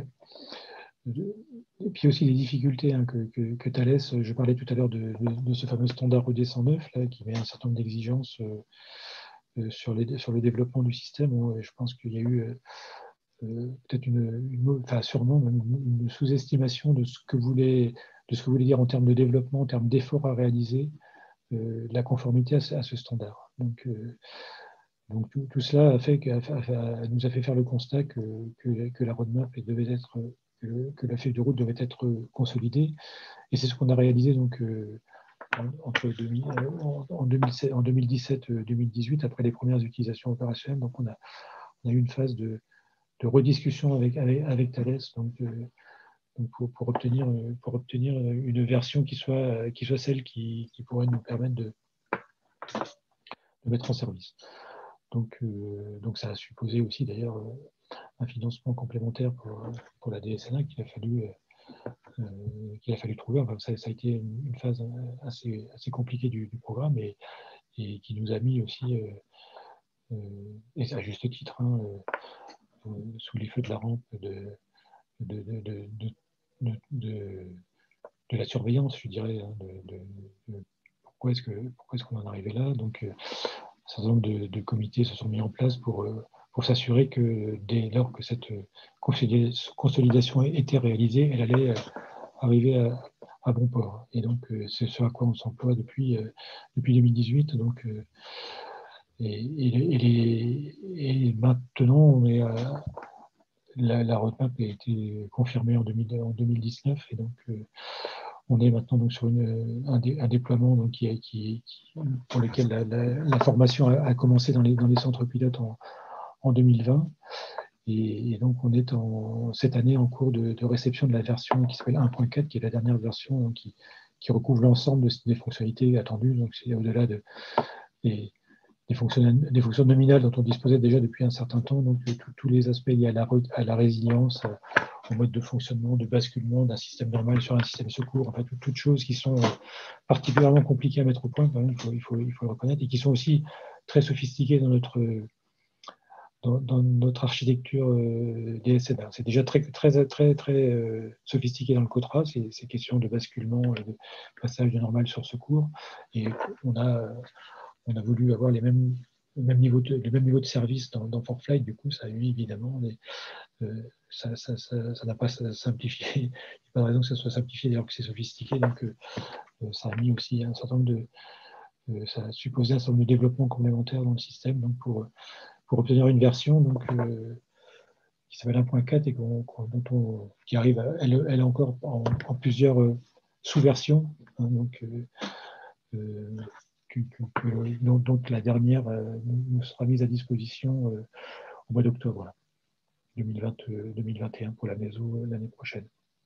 et puis aussi les difficultés hein, que, que, que Thales, je parlais tout à l'heure de, de, de ce fameux standard E D cent neuf là, qui met un certain nombre d'exigences euh, sur, sur le développement du système. Bon, je pense qu'il y a eu euh, peut-être une, une, enfin sûrement une, une sous-estimation de ce que voulait, de ce que voulait dire en termes de développement, en termes d'efforts à réaliser, euh, la conformité à ce, à ce standard. Donc, euh, donc tout, tout cela a fait, a, a, nous a fait faire le constat que, que, que la roadmap devait être Que, que la feuille de route devait être consolidée. Et c'est ce qu'on a réalisé donc, euh, entre deux mille, en, en, en deux mille dix-sept deux mille dix-huit, après les premières utilisations opérationnelles. Donc on a, on a eu une phase de, de rediscussion avec, avec, avec Thales donc, euh, donc pour, pour, obtenir, pour obtenir une version qui soit, qui soit celle qui, qui pourrait nous permettre de, de mettre en service. Donc, euh, donc ça a supposé aussi d'ailleurs un financement complémentaire pour, pour la D S N A qu'il a fallu, euh, qu'il a fallu trouver. Enfin, ça, ça a été une, une phase assez, assez compliquée du, du programme et, et qui nous a mis aussi, euh, euh, et à juste titre, hein, euh, sous les feux de la rampe de, de, de, de, de, de, de la surveillance, je dirais, hein, de, de, de pourquoi est-ce que pourquoi est-ce qu'on en est arrivé là. Donc, euh, un certain nombre de, de comités se sont mis en place pour euh, pour s'assurer que dès lors que cette consolidation était réalisée, elle allait arriver à, à bon port. Et donc, c'est ce à quoi on s'emploie depuis, depuis deux mille dix-huit. Donc, et, et, et, les, et maintenant, on est à, la, la roadmap a été confirmée en, deux mille, en deux mille dix-neuf. Et donc, on est maintenant donc sur une, un, dé, un déploiement donc, qui, qui, qui, pour lequel la, la, la formation a, a commencé dans les, dans les centres pilotes en en deux mille vingt Et, et donc, on est en, cette année en cours de, de réception de la version qui s'appelle un point quatre, qui est la dernière version qui, qui recouvre l'ensemble de, des fonctionnalités attendues. Donc, c'est au-delà de, des, des, fonctions, des fonctions nominales dont on disposait déjà depuis un certain temps. Donc, tous les aspects liés à la, à la résilience, au mode de fonctionnement, de basculement d'un système normal sur un système secours, enfin, tout, toutes choses qui sont particulièrement compliquées à mettre au point, quand même, il, faut, il, faut, il faut le reconnaître, et qui sont aussi très sophistiquées dans notre... Dans, dans notre architecture euh, D S N A. C'est déjà très, très, très, très euh, sophistiqué dans le COTRA, ces, ces questions de basculement et de passage de normal sur secours. Et on a, on a voulu avoir les mêmes, le même niveau de, le même niveau de service dans, dans ForFlight. Du coup, ça a eu évidemment, des, euh, ça n'a ça, ça, ça pas simplifié. Il n'y a pas de raison que ça soit simplifié alors que c'est sophistiqué. Donc, euh, ça a mis aussi un certain nombre de. Euh, ça a supposé un certain nombre de développements complémentaires dans le système. Donc, pour pour obtenir une version donc, euh, qui s'appelle un point quatre et qu'on, qu'on, dont on, qui arrive, à, elle, elle est encore en, en plusieurs euh, sous-versions. Hein, donc, euh, euh, que, que, que, donc, donc, la dernière euh, nous sera mise à disposition euh, au mois d'octobre là, deux mille vingt, euh, deux mille vingt et un pour la M E S O euh, l'année prochaine.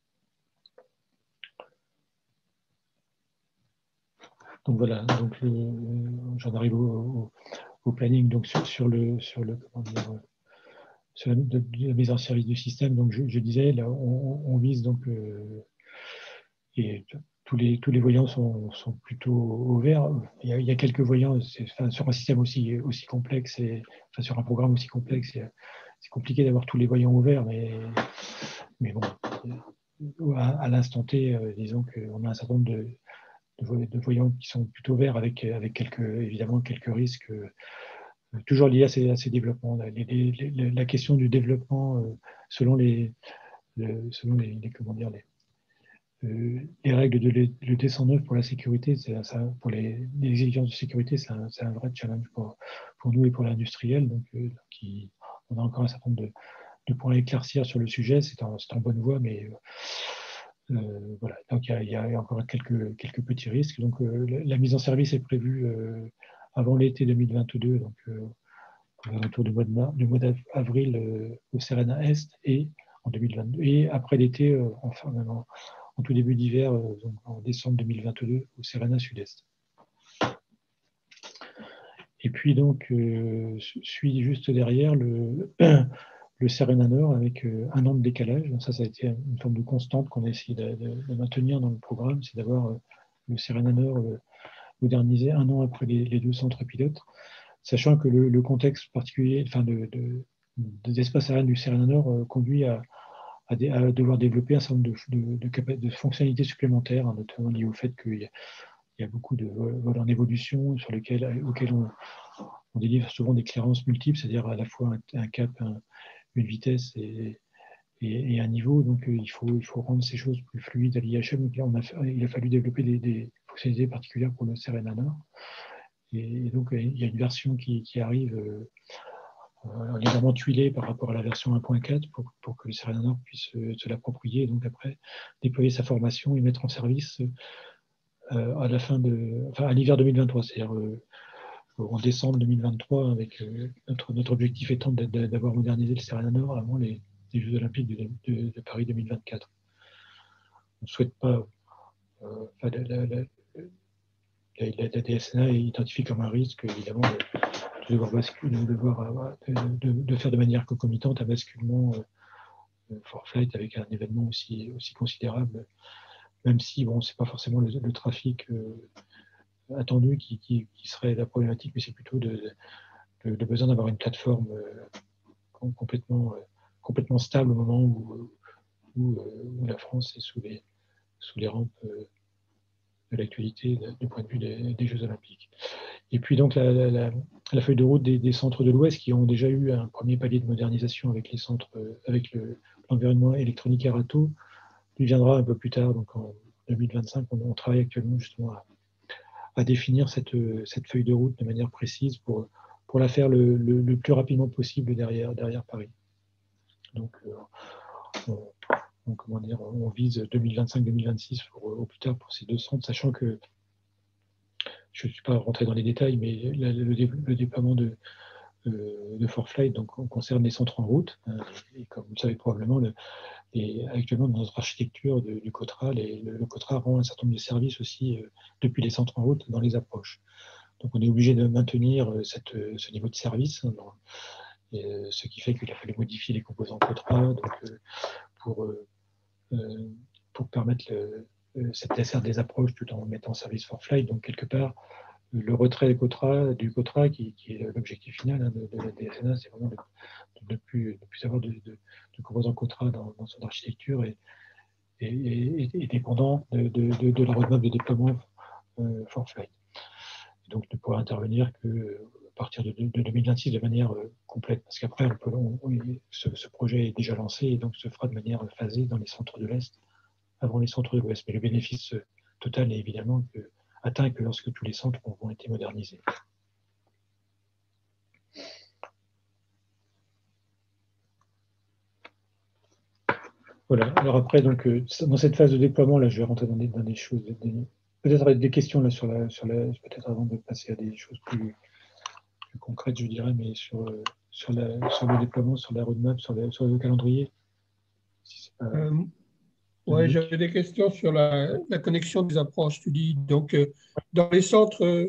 Donc voilà, donc le, j'en arrive au, au, au planning donc sur, sur le sur le comment dire, sur la, de, de la mise en service du système. Donc je, je disais, là, on, on vise donc euh, et tous les tous les voyants sont, sont plutôt au vert. Il y a, il y a quelques voyants, enfin, sur un système aussi aussi complexe et enfin, sur un programme aussi complexe, c'est compliqué d'avoir tous les voyants au vert, mais mais bon, à, à l'instant T, euh, disons qu'on a un certain nombre de de voyants qui sont plutôt verts avec, avec quelques, évidemment quelques risques euh, toujours liés à ces, à ces développements. Les, les, les, la question du développement euh, selon les, le, selon les, les, comment dire, les, euh, les règles de le D cent neuf pour la sécurité, c'est, ça, pour les, les exigences de sécurité, c'est un, un vrai challenge pour, pour nous et pour l'industriel. Donc, euh, qui, on a encore un certain nombre de, de points à éclaircir sur le sujet. C'est en, c'est en bonne voie, mais Euh, voilà, donc il y, y a encore quelques, quelques petits risques. Donc euh, la, la mise en service est prévue euh, avant l'été deux mille vingt-deux, donc euh, autour du mois de mars, du mois d'avril euh, au Serena Est et en deux mille vingt-deux, et après l'été, euh, enfin en, en tout début d'hiver, euh, donc en décembre deux mille vingt-deux au Serena Sud-Est. Et puis donc euh, suit juste derrière le le Serena Nord avec euh, un an de décalage. Donc ça, ça a été une forme de constante qu'on a essayé de, de, de maintenir dans le programme, c'est d'avoir euh, le Serena Nord euh, modernisé un an après les, les deux centres pilotes, sachant que le, le contexte particulier, enfin de, de, des espaces aériens du Serena Nord euh, conduit à, à, de, à, devoir développer un certain nombre de, de, de, de fonctionnalités supplémentaires, hein, notamment liées au fait qu'il y a, il y a beaucoup de vols en évolution sur lesquels, auxquels on, on délivre souvent des clérances multiples, c'est-à-dire à la fois un, un cap, un, une vitesse et, et, et un niveau. Donc, euh, il, faut, il faut rendre ces choses plus fluides à l'I H M. Donc, là, on a fait, il a fallu développer des, des fonctionnalités particulières pour le Serena Nord. Et, et donc, euh, il y a une version qui, qui arrive euh, euh, légèrement tuilée par rapport à la version un point quatre pour, pour que le Serena Nord puisse euh, se l'approprier et donc après déployer sa formation et mettre en service euh, à la fin de, enfin, à l'hiver deux mille vingt-trois, c'est-à-dire euh, en décembre deux mille vingt-trois, avec euh, notre, notre objectif étant d'avoir modernisé le Serena Nord avant les, les Jeux Olympiques de, de, de Paris deux mille vingt-quatre. On ne souhaite pas. Euh, la, la, la, la, la D S N A est identifiée comme un risque, évidemment, de, de devoir, basculer, de, devoir de, de, de faire de manière concomitante un basculement euh, ForFlight avec un événement aussi, aussi considérable, même si bon, ce n'est pas forcément le, le trafic euh, attendu qui, qui, qui serait la problématique, mais c'est plutôt de, de le, le besoin d'avoir une plateforme euh, complètement, euh, complètement stable au moment où, où, où la France est sous les, sous les rampes euh, de l'actualité du point de vue des, des Jeux Olympiques. Et puis donc la, la, la feuille de route des, des centres de l'Ouest qui ont déjà eu un premier palier de modernisation avec les centres, euh, avec le, l'environnement électronique Erato, lui viendra un peu plus tard, donc en deux mille vingt-cinq. On, on travaille actuellement justement à, à définir cette, cette feuille de route de manière précise pour, pour la faire le, le, le plus rapidement possible derrière, derrière Paris. Donc, euh, on, on, comment dire, on vise deux mille vingt-cinq deux mille vingt-six pour, au plus tard pour ces deux centres, sachant que je ne suis pas rentré dans les détails, mais la, le, le déploiement de, euh, de ForFlight, donc on concerne les centres en route. Euh, et comme vous le savez probablement, le, et actuellement dans notre architecture de, du COTRA, les, le, le COTRA rend un certain nombre de services aussi euh, depuis les centres en route dans les approches. Donc on est obligé de maintenir euh, cette, ce niveau de service, hein, dans, et, euh, ce qui fait qu'il a fallu modifier les composants COTRA donc, euh, pour, euh, euh, pour permettre le, euh, cette desserte des approches tout en mettant en service ForFlight. Donc quelque part, le retrait du COTRA, du COTRA qui, qui est l'objectif final hein, de, de la D S N A, c'est vraiment de ne plus, plus avoir de, de, de composants COTRA dans, dans son architecture et, et, et, et dépendant de, de, de, de la roadmap de déploiement euh, ForFlight. Donc ne pourra intervenir que à partir de, de deux mille vingt-six de manière euh, complète, parce qu'après on peut, on, on, ce, ce projet est déjà lancé et donc se fera de manière phasée dans les centres de l'Est avant les centres de l'Ouest. Mais le bénéfice total est évidemment que, atteint que lorsque tous les centres ont été modernisés. Voilà. Alors après, donc, dans cette phase de déploiement, là, je vais rentrer dans des, dans des choses, des, peut-être des questions là sur la, sur la, peut-être avant de passer à des choses plus, plus concrètes, je dirais, mais sur, sur, la, sur le déploiement, sur la roadmap, sur, la, sur le calendrier. Si pas... euh, oui, j'avais des questions sur la, la connexion des approches. Tu dis donc euh, dans les centres euh,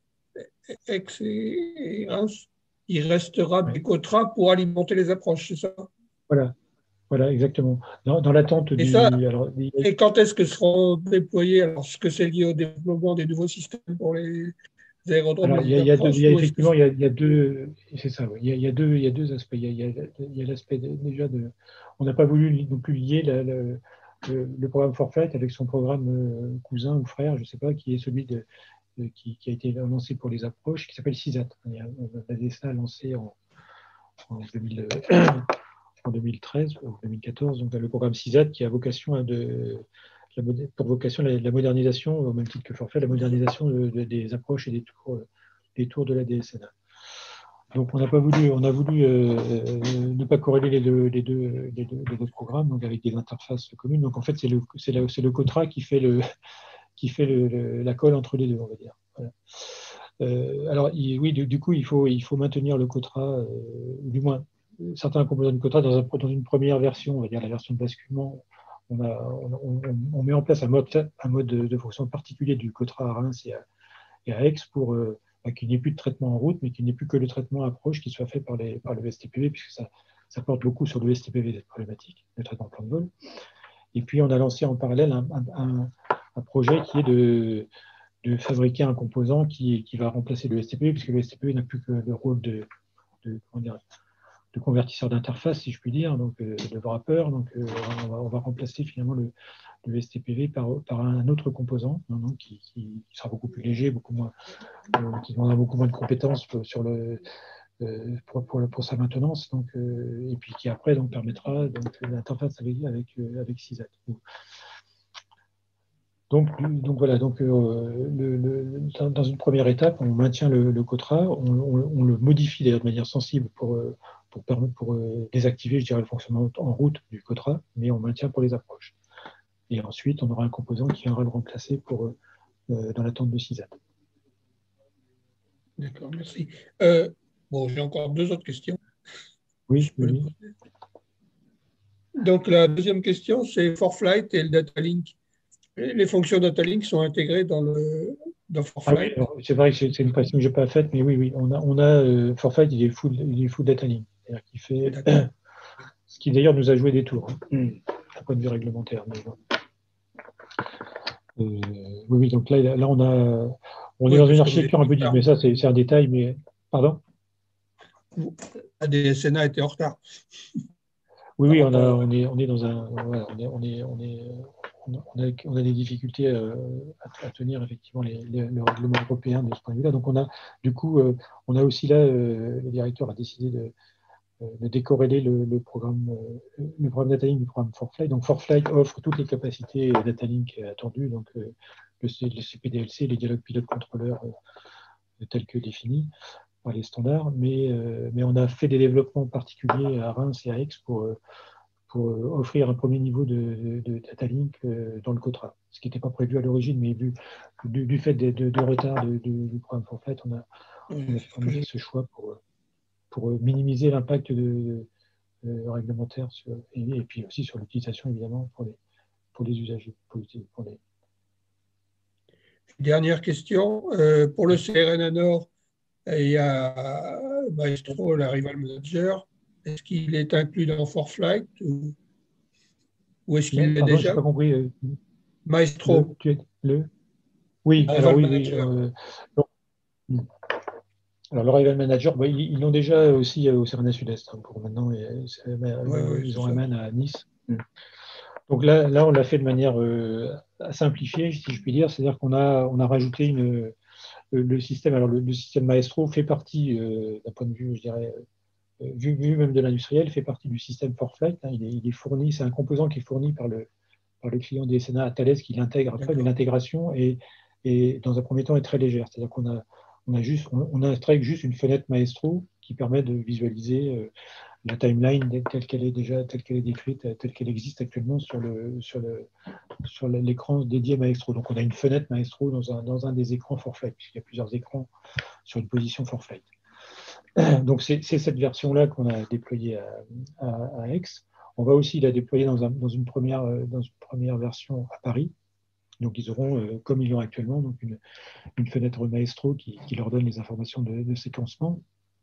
Aix et Reims, il restera ouais. des COTRA pour alimenter les approches, c'est ça? Voilà. Voilà, exactement. Dans, dans l'attente du. Ça, alors, et quand est-ce que seront déployés? Alors, est-ce que c'est lié au développement des nouveaux systèmes pour les aérodromes? Alors, il y a, il y a deux, il y a effectivement, il y a, il y a deux. C'est ça, oui. Il y a, il y a deux, il y a deux aspects. Il y a, il y a, il y a l'aspect déjà de. On n'a pas voulu non plus lier la, la, le, le programme ForFlight avec son programme cousin ou frère, je ne sais pas, qui est celui de, de qui, qui a été lancé pour les approches, qui s'appelle CISAT. On a D S A lancé en, en deux mille. En deux mille treize ou deux mille quatorze, donc le programme CISAT qui a vocation à de, pour vocation la, la modernisation, au même titre que forfait, la modernisation de, de, des approches et des tours, des tours de la D S N A. Donc on n'a pas voulu, on a voulu euh, ne pas corréler les deux, les deux, les deux, les deux programmes, donc avec des interfaces communes. Donc en fait c'est le, c'est le, c'est le COTRA qui fait le, qui fait le, le, la colle entre les deux, on va dire. Voilà. Euh, alors il, oui, du, du coup il faut, il faut maintenir le COTRA, euh, du moins certains composants de COTRA dans, un, dans une première version, on va dire la version de basculement, on, a, on, on, on met en place un mode, un mode de, de fonction particulier du COTRA à Reims et à, et à Aix pour euh, bah, qu'il n'y ait plus de traitement en route, mais qu'il n'y ait plus que le traitement approche qui soit fait par, les, par le S T P V, puisque ça, ça porte beaucoup sur le S T P V cette problématique, le traitement plan de vol. Et puis on a lancé en parallèle un, un, un projet qui est de, de fabriquer un composant qui, qui va remplacer le S T P V, puisque le S T P V n'a plus que le rôle de, de comment dire, de convertisseur d'interface, si je puis dire, donc euh, de wrapper. Donc, euh, on, va, on va remplacer finalement le, le S T P V par, par un autre composant non, non, qui, qui, qui sera beaucoup plus léger, beaucoup moins, euh, qui demandera beaucoup moins de compétences sur le, euh, pour, pour, pour sa maintenance, donc, euh, et puis qui après donc, permettra donc, l'interface avec, avec, avec CISAT. Donc, donc voilà, donc, euh, le, le, dans une première étape, on maintient le, le COTRA, on, on, on le modifie d'ailleurs de manière sensible pour, pour, permettre, pour euh, désactiver, je dirais, le fonctionnement en route du COTRA, mais on maintient pour les approches. Et ensuite, on aura un composant qui viendra le remplacer pour, euh, dans l'attente de CISAT. D'accord, merci. Euh, bon, j'ai encore deux autres questions. Oui, oui. Donc, la deuxième question, c'est ForFlight et le data link. Les fonctions data link sont intégrées dans le dans ForFlight. Ah oui, c'est vrai que c'est une question que je n'ai pas faite, mais oui, oui, on a, on a euh, ForFlight, il est full, il est full data link. C'est-à-dire qu'il fait, ce qui d'ailleurs nous a joué des tours, hein, d'un point de vue réglementaire. Mais bon. euh, oui, oui, donc là, là on, a, on oui, est dans une architecture un peu différente, mais ça, c'est un détail, mais. Pardon? La D S N A était en retard. Oui, oui, on, a, on, est, on est dans un. Voilà, on, est, on, est, on, est, on, a, on a des difficultés euh, à, à tenir effectivement les, les, le règlement européen de ce point de vue-là. Donc, on a, du coup, euh, on a aussi là, euh, le directeur a décidé de, de décorréler le, le, programme, euh, le programme data link du programme ForFlight. Donc, ForFlight offre toutes les capacités data link attendues, donc euh, le, le C P D L C, les dialogues pilote-contrôleur euh, tels que définis par les standards, mais, euh, mais on a fait des développements particuliers à Reims et à Aix pour, euh, pour offrir un premier niveau de, de data link euh, dans le COTRA, ce qui n'était pas prévu à l'origine, mais vu du, du fait de, de, de retard de, de, du programme ForFlight, on a, on a, on a fait ce choix pour, pour minimiser l'impact de, de, réglementaire sur, et, et puis aussi sur l'utilisation, évidemment, pour les, pour les usagers. Pour les, pour les... Dernière question. Euh, pour le C R N A Nord, il y a Maestro, l'Arrival Manager. Est-ce qu'il est inclus dans ForFlight ou, ou est-ce qu'il est Pardon, je déjà n'ai pas compris. Euh, Maestro, le, tu es, le... Oui, alors Arrival oui, oui. Manager. Euh, donc, alors, le Rival Manager, bah, ils, ils l'ont déjà aussi au C R N A Sud-Est. Hein, pour maintenant, et, Ouais, ouais, ils c'est ont ça. un man à Nice. Donc là, là on l'a fait de manière euh, simplifiée, si je puis dire. C'est-à-dire qu'on a, on a rajouté une, le système. Alors, le, le système Maestro fait partie, euh, d'un point de vue, je dirais, euh, vu, vu même de l'industriel, fait partie du système ForFlight. Hein, il, est, il est fourni, c'est un composant qui est fourni par le, par le client D S N A à Thales qui l'intègre après, mais l'intégration est, est, dans un premier temps, est très légère. C'est-à-dire qu'on a, on a juste, on, on intègre juste une fenêtre Maestro qui permet de visualiser euh, la timeline telle qu'elle est déjà, telle qu'elle est décrite, telle qu'elle existe actuellement sur le, sur le, sur l'écran dédié Maestro. Donc on a une fenêtre Maestro dans un, dans un des écrans ForFlight, puisqu'il y a plusieurs écrans sur une position ForFlight. Donc c'est cette version-là qu'on a déployée à, à, à Aix. On va aussi la déployer dans, un, dans, une première, dans une première version à Paris. Donc ils auront, euh, comme ils l'ont actuellement, donc une, une fenêtre Maestro qui, qui leur donne les informations de, de séquencement.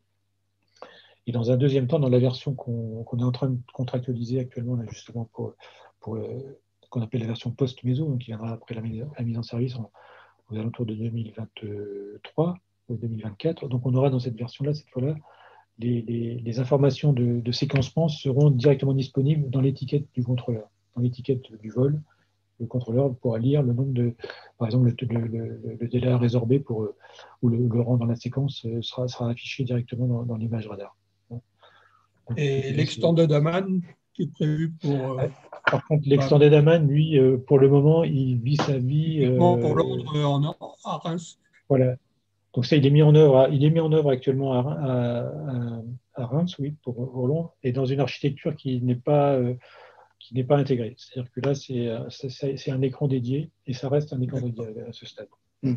Et dans un deuxième temps, dans la version qu'on qu'on est en train de contractualiser actuellement, là, justement, pour, pour euh, qu'on appelle la version post-méso, hein, qui viendra après la mise, la mise en service en, aux alentours de deux mille vingt-trois ou deux mille vingt-quatre. Donc on aura dans cette version-là, cette fois-là, les, les, les informations de, de séquencement seront directement disponibles dans l'étiquette du contrôleur. Dans l'étiquette du vol, le contrôleur pourra lire le nombre de, par exemple, le, le, le, le délai à résorber pour, ou le, le rang dans la séquence sera, sera affiché directement dans, dans l'image radar. Et l'extended Aman qui est prévu pour. Euh, Par contre, l'extended Aman, lui, euh, pour le moment, il vit sa vie. Uniquement euh, pour Londres en, à Reims. Voilà. Donc ça, il est mis en œuvre, il est mis en œuvre actuellement à, à, à Reims, oui, pour, pour Londres, et dans une architecture qui n'est pas, euh, qui n'est pas intégrée. C'est-à-dire que là, c'est un écran dédié, et ça reste un écran dédié à, à ce stade. Mm.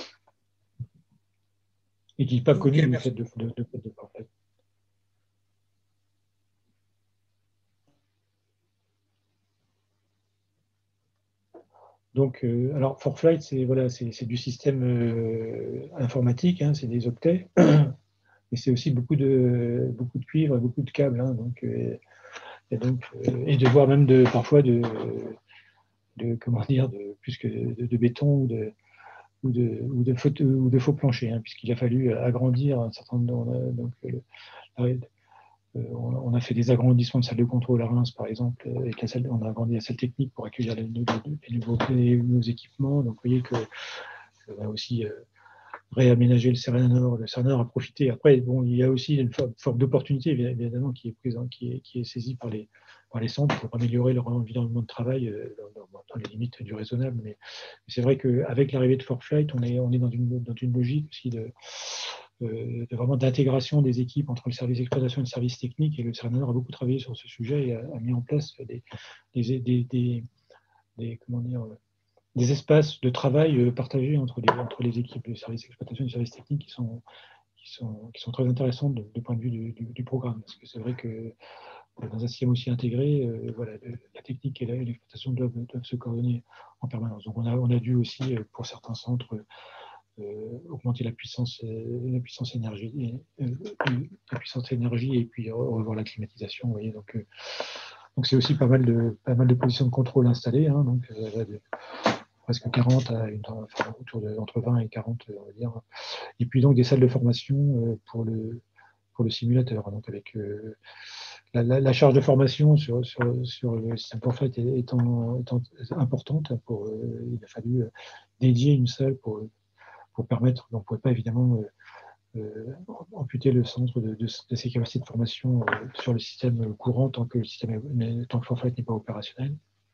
Et qui n'est pas connu Okay, du fait de, de, de, de, de ForFlight. Donc, euh, alors ForFlight, c'est voilà, c'est du système euh, informatique, hein, c'est des octets, mais c'est aussi beaucoup de beaucoup de cuivre, beaucoup de câbles, hein, donc, euh, et donc euh, et de voir même de parfois de, de comment dire, de plus que de, de béton ou de ou de ou de faux, ou de faux planchers, hein, puisqu'il a fallu agrandir un certain nombre. Donc, le, on a fait des agrandissements de salles de contrôle à Reims, par exemple, avec la salle, on a agrandi la salle technique pour accueillir les, les, les nouveaux, les, nos équipements. Donc, vous voyez que on a aussi euh, réaménagé le C R N A Nord. Le C R N A Nord a profité. Après, bon, il y a aussi une forme, forme d'opportunité, évidemment, qui est présente, qui est, qui est saisie par les, par les centres pour améliorer leur environnement de travail euh, dans, dans, les limites du raisonnable. Mais, mais c'est vrai qu'avec l'arrivée de ForFlight, on est, on est dans, une, dans une logique aussi de, euh, de vraiment d'intégration des équipes entre le service d'exploitation et le service technique. Et le C R N A Nord a beaucoup travaillé sur ce sujet et a, a mis en place des, des, des, des, des comment dire, des espaces de travail partagés entre les, entre les équipes de service d'exploitation et de service technique qui sont, qui sont, qui sont très intéressantes du, du point de vue du, du, du programme. Parce que c'est vrai que dans un système aussi intégré, euh, voilà, la technique et l'exploitation doivent, doivent se coordonner en permanence. Donc on a, on a dû aussi, pour certains centres, euh, augmenter la puissance, euh, la puissance énergie, euh, la puissance énergie et puis revoir la climatisation. Vous voyez, donc euh, donc c'est aussi pas mal de pas mal de positions de contrôle installées. Hein, donc euh, de, presque quarante à une, enfin, autour de entre vingt et quarante, on va dire. Et puis donc des salles de formation euh, pour le pour le simulateur. Donc avec euh, la, la, la charge de formation sur, sur, sur le système ForFlight étant, étant importante, pour, euh, il a fallu euh, dédier une salle pour, pour permettre, on ne pouvait pas évidemment euh, euh, amputer le centre de, de, de ses capacités de formation euh, sur le système courant tant que le système tant que ForFlight n'est pas opérationnel.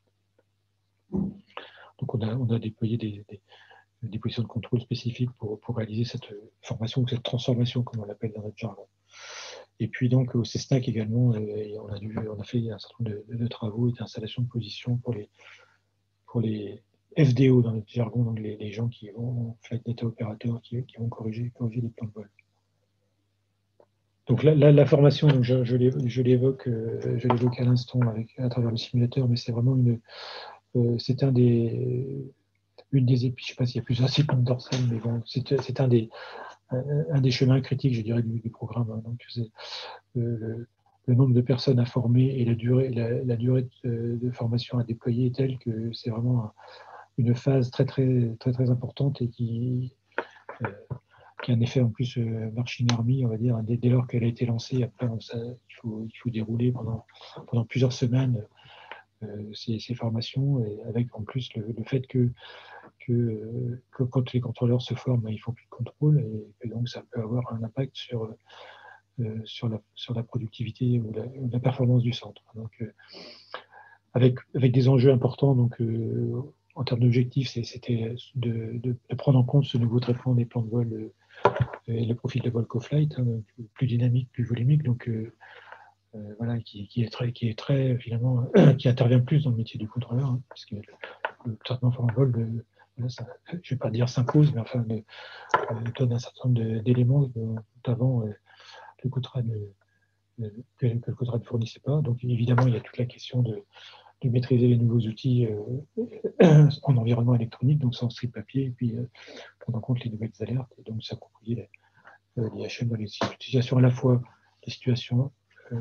Donc on a, on a déployé des, des, des positions de contrôle spécifiques pour, pour réaliser cette formation ou cette transformation, comme on l'appelle dans notre jargon. Et puis donc au CESNAC également, euh, on, a dû, on a fait un certain nombre de, de travaux et d'installations de position pour les, pour les F D O dans notre jargon, donc les, les gens qui vont, flight data opérateurs, qui, qui vont corriger, corriger les plans de vol. Donc la, la, la formation, donc je, je l'évoque euh, je l'évoque à l'instant avec à travers le simulateur, mais c'est vraiment une euh, c'est un des une des épis, je sais pas s'il y a plusieurs épines dorsales, mais bon, c'est un des un des chemins critiques, je dirais, du, du programme. Hein. Donc c'est le, le nombre de personnes à former et la durée la, la durée de, de formation à déployer est telle que c'est vraiment un, une phase très très très très importante et qui euh, qui a un effet en plus euh, marching army, on va dire, dès, dès lors qu'elle a été lancée. Après, on, ça, il, faut, il faut dérouler pendant, pendant plusieurs semaines euh, ces, ces formations, et avec en plus le, le fait que, que, euh, que quand les contrôleurs se forment, ben, ils font plus de contrôle, et, et donc ça peut avoir un impact sur, euh, sur, la, sur la productivité ou la, ou la performance du centre. Donc, euh, avec, avec des enjeux importants, donc euh, en termes d'objectifs, c'était de, de, de prendre en compte ce nouveau traitement des plans de vol euh, et le profil de vol co-flight, hein, plus dynamique, plus volumique, donc euh, euh, voilà, qui, qui, est très, qui est très finalement, qui intervient plus dans le métier du contrôleur, hein, parce que le, le traitement en vol, de, là, ça, je ne vais pas dire s'impose, mais enfin, de, euh, donne un certain nombre d'éléments qu'avant euh, le COTRA ne, que, que le COTRA ne fournissait pas. Donc évidemment, il y a toute la question de, de maîtriser les nouveaux outils euh, en environnement électronique, donc sans strip papier, et puis euh, prendre en compte les nouvelles alertes, et donc s'approprier les, les H M dans les situations à la fois les situations, euh,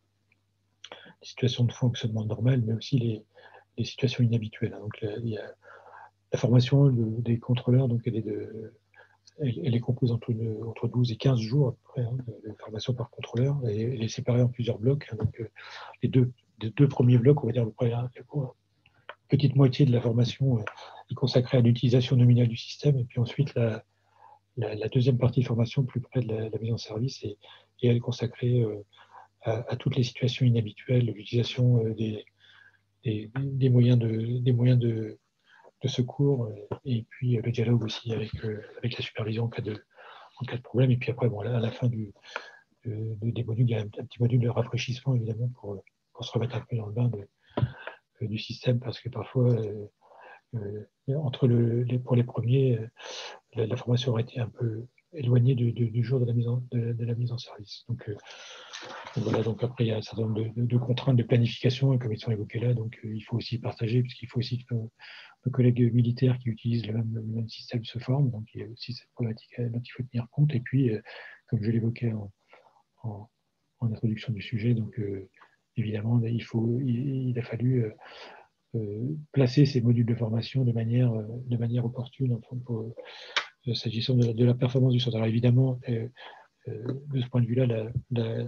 les situations de fonctionnement normal, mais aussi les, les situations inhabituelles. Donc la, il y a la formation de, des contrôleurs, donc elle est, de, elle, elle est composée entre, une, entre douze et quinze jours à peu près, hein, de formation par contrôleur, et elle est séparée en plusieurs blocs. Hein, donc euh, les deux, les deux premiers blocs, on va dire le premier, petite moitié de la formation euh, est consacrée à l'utilisation nominale du système, et puis ensuite la, la, la deuxième partie de formation, plus près de la, la mise en service, et, et elle est consacrée euh, à, à toutes les situations inhabituelles, l'utilisation euh, des, des, des moyens de, des moyens de, de secours, euh, et puis euh, le dialogue aussi avec, euh, avec la supervision en cas de, en cas de problème. Et puis après, bon, là, à la fin du, de, de, des modules, il y a un, un petit module de rafraîchissement, évidemment, pour, pour se remettre un peu dans le bain de, euh, du système, parce que parfois, euh, euh, entre le, les, pour les premiers, euh, la, la, formation aurait été un peu éloignée du, du, du jour de la mise en, de, de la mise en service. Donc, euh, donc voilà, donc après, il y a un certain nombre de, de, de contraintes de planification, comme ils sont évoquées là, donc euh, il faut aussi partager, puisqu'il faut aussi que nos, nos collègues militaires qui utilisent le même, le même système se forment, donc il y a aussi cette problématique dont il faut tenir compte. Et puis, euh, comme je l'évoquais en, en, en introduction du sujet, donc euh, évidemment, il, faut, il, il a fallu euh, euh, placer ces modules de formation de manière, euh, de manière opportune, enfin, pour, euh, s'agissant de, de la performance du centre. Alors évidemment, euh, euh, de ce point de vue-là, la, la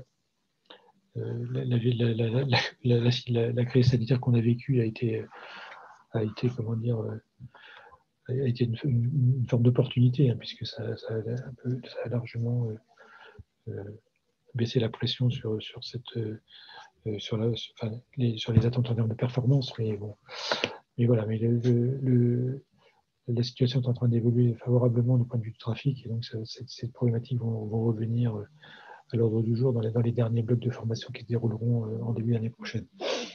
La, la, la, la, la, crise sanitaire qu'on a vécue a été, a été, comment dire, a été une, une, une forme d'opportunité, hein, puisque ça, ça, a un peu, ça a largement euh, baissé la pression sur, sur, cette, euh, sur, la, sur, enfin, les, sur les attentes en termes de performance. Mais bon, mais voilà, mais le, le, le, la situation est en train d'évoluer favorablement du point de vue du trafic, et donc ça, cette, cette problématique vont, vont revenir à l'ordre du jour dans les, dans les derniers blocs de formation qui se dérouleront euh, en début d'année prochaine.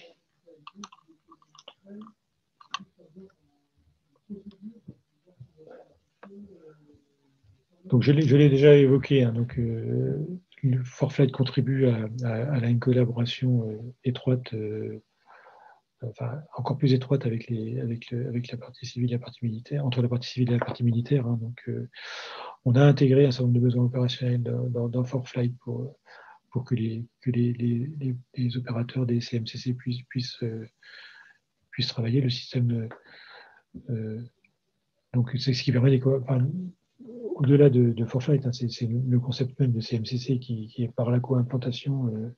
Donc je l'ai déjà évoqué, hein, donc euh, le FourFlight contribue à, à, à une collaboration euh, étroite, euh, enfin encore plus étroite avec, les, avec, le, avec la partie civile et la partie militaire, entre la partie civile et la partie militaire. Hein, donc euh, on a intégré un certain nombre de besoins opérationnels dans, dans, dans FourFlight pour, pour que, les, que les, les, les, les opérateurs des C M C C puissent, puissent, euh, puissent travailler le système. Euh, donc c'est ce qui permet des, enfin, au-delà de, de FourFlight, hein, c'est le concept même de C M C C qui, qui est par la co-implantation. Euh,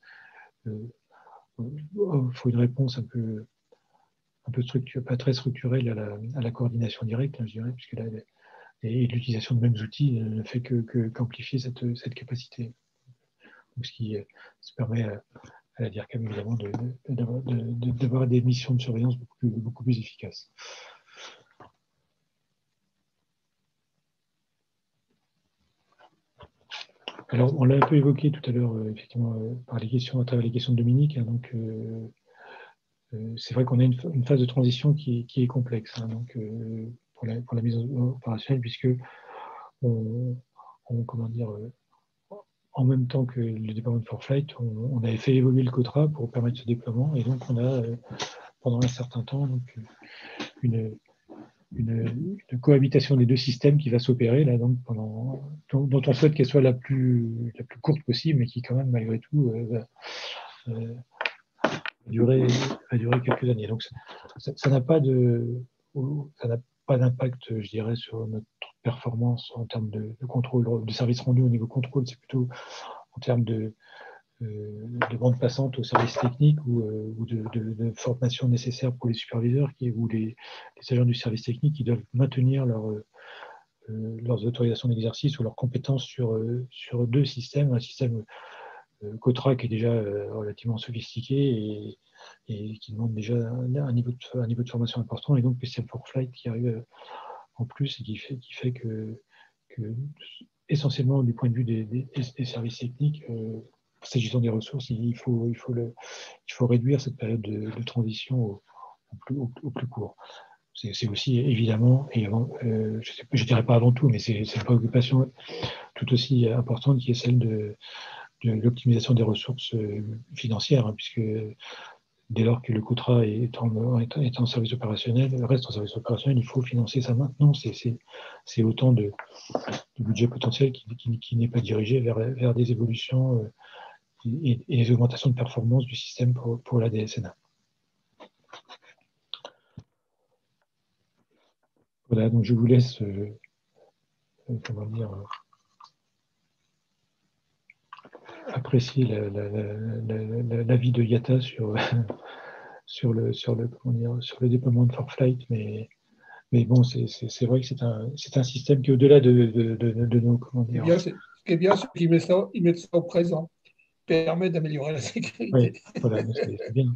euh, faut une réponse un peu, un peu structurée, pas très structurelle à la, à la coordination directe, hein, je dirais, puisque là, et l'utilisation de mêmes outils ne fait que qu'amplifier que, cette, cette capacité. Donc, ce qui ce permet à, à la DIRCAM, évidemment, d'avoir de, de, de, des missions de surveillance beaucoup plus, beaucoup plus efficaces. Alors, on l'a un peu évoqué tout à l'heure, euh, effectivement, euh, par les questions, à travers les questions de Dominique. Hein, donc, euh, euh, c'est vrai qu'on a une, une phase de transition qui, qui est complexe, hein, donc, euh, pour, la, pour la mise en opérationnelle, puisque on, on comment dire, euh, en même temps que le déploiement de ForFlight, on, on avait fait évoluer le COTRA pour permettre ce déploiement, et donc on a, euh, pendant un certain temps, donc, une, une, une cohabitation des deux systèmes qui va s'opérer, là, donc, pendant, dont, dont on souhaite qu'elle soit la plus, la plus courte possible, mais qui, quand même, malgré tout, euh, va, euh, durer, va durer quelques années. Donc, ça n'a pas de, ça n'a pas d'impact, je dirais, sur notre performance en termes de, de contrôle, de service rendu au niveau contrôle. C'est plutôt en termes de, euh, de bande passante au service technique ou, euh, ou de, de, de formation nécessaire pour les superviseurs qui, ou les, les agents du service technique qui doivent maintenir leur, euh, leurs autorisations d'exercice ou leurs compétences sur, euh, sur deux systèmes, un système euh, COTRA qui est déjà euh, relativement sophistiqué et, et qui demande déjà un, un, niveau de, un niveau de formation important, et donc P C M ForFlight qui arrive euh, en plus et qui fait, qui fait que, que, essentiellement du point de vue des, des, des services techniques, euh, s'agissant des ressources, il faut, il, faut le, il faut réduire cette période de, de transition au, au, plus, au, au plus court. C'est aussi évidemment, et avant, euh, je ne dirais pas avant tout, mais c'est une préoccupation tout aussi importante qui est celle de, de l'optimisation des ressources financières, hein, puisque dès lors que le COTRA est en, est en service opérationnel, reste en service opérationnel, il faut financer sa maintenance. C'est autant de, de budget potentiel qui, qui, qui n'est pas dirigé vers, vers des évolutions euh, et, et des augmentations de performance du système pour, pour la D S N A. Voilà, donc je vous laisse euh, comment dire, euh, apprécier l'avis la, la, la, la, de Yata sur, sur, le, sur, le, comment dire, sur le déploiement de ForFlight, mais, mais bon, c'est vrai que c'est un, un système qui, au-delà de, de, de, de nos... Comment dire, bien, ce qui est bien, c'est qu'ils mettent, mettent ça au présent, permet d'améliorer la sécurité. Oui, voilà, c'est bien.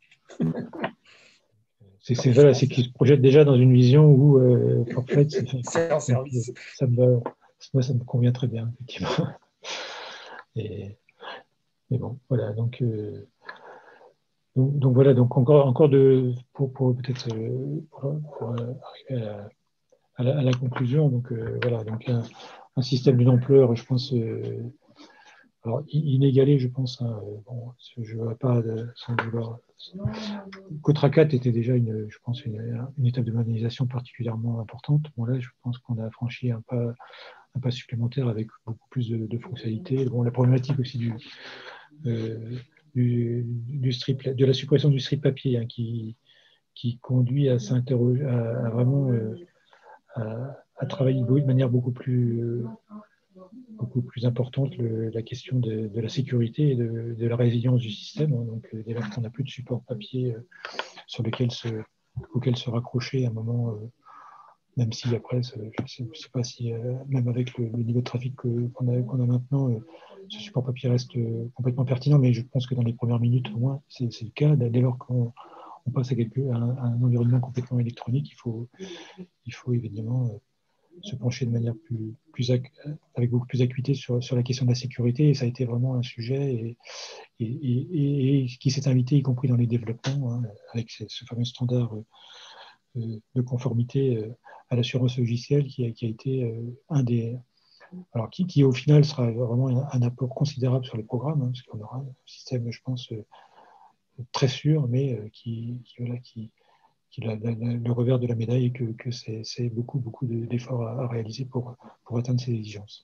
C'est voilà, c'est qu'ils se projettent déjà dans une vision où euh, ForFlight, c'est en service. Ça me va, moi, ça me convient très bien, effectivement. Et, mais bon, voilà, donc, euh, donc, donc voilà, donc encore, encore de, pour, pour peut-être euh, pour, pour arriver à la, à, la, à la conclusion, donc euh, voilà, donc un, un système d'une ampleur, je pense, euh, alors inégalé, je pense, hein, bon, je ne vois pas de, sans vouloir. COTRA quatre était déjà, une, je pense, une, une étape de modernisation particulièrement importante. Bon, là, je pense qu'on a franchi un pas, un pas supplémentaire avec beaucoup plus de, de fonctionnalités. Bon, la problématique aussi du, euh, du, du strip, de la suppression du strip papier, hein, qui, qui conduit à s'interroger, à, à vraiment euh, à, à travailler de manière beaucoup plus, euh, beaucoup plus importante le, la question de, de la sécurité et de, de la résilience du système. Donc, dès lors qu'on n'a plus de support papier euh, sur lequel se, auquel se raccrocher à un moment, euh, même si après, je ne sais, sais pas si, euh, même avec le, le niveau de trafic qu'on a, qu'on a maintenant, euh, ce support papier reste euh, complètement pertinent, mais je pense que dans les premières minutes, au moins, c'est le cas. Dès lors qu'on on passe à, quelque, à, un, à un environnement complètement électronique, il faut, il faut évidemment euh, se pencher de manière plus, plus avec beaucoup plus d'acuité sur, sur la question de la sécurité. Et ça a été vraiment un sujet et, et, et, et qui s'est invité, y compris dans les développements, hein, avec ce, ce fameux standard euh, de conformité euh, à l'assurance logicielle qui a, qui a été euh, un des... Alors, qui, qui au final sera vraiment un, un apport considérable sur les programmes, hein, parce qu'on aura un système, je pense, euh, très sûr, mais euh, qui, qui, voilà, qui, qui la, la, le revers de la médaille est que, que c'est beaucoup, beaucoup d'efforts à, à réaliser pour, pour atteindre ces exigences.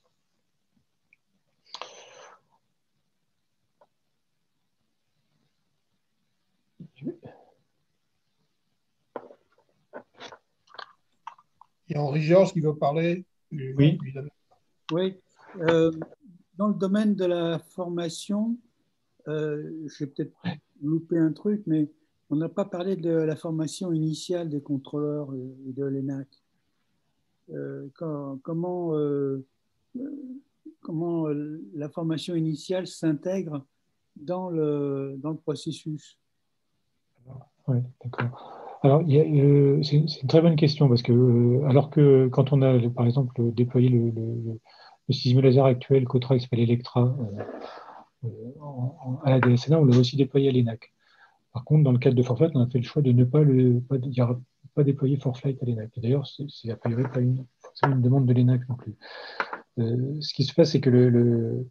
Il y a Henri Georges qui veut parler. Oui. Oui. Euh, dans le domaine de la formation, euh, j'ai peut-être loupé un truc, mais on n'a pas parlé de la formation initiale des contrôleurs et de l'E N A C. Euh, quand, comment, euh, comment la formation initiale s'intègre dans le, dans le processus? Oui, d'accord. Alors, euh, c'est une très bonne question parce que, euh, alors que quand on a, par exemple, déployé le, le, le sisme laser actuel, COTRA, qui s'appelle Electra, euh, en, en, à la D S N A, on l'a aussi déployé à l'E N A C. Par contre, dans le cadre de ForFlight, on a fait le choix de ne pas, le, pas, de, pas déployer ForFlight à l'E N A C. D'ailleurs, c'est a priori pas une, forcément une demande de l'E N A C non plus. Euh, ce qui se passe, c'est que le, le,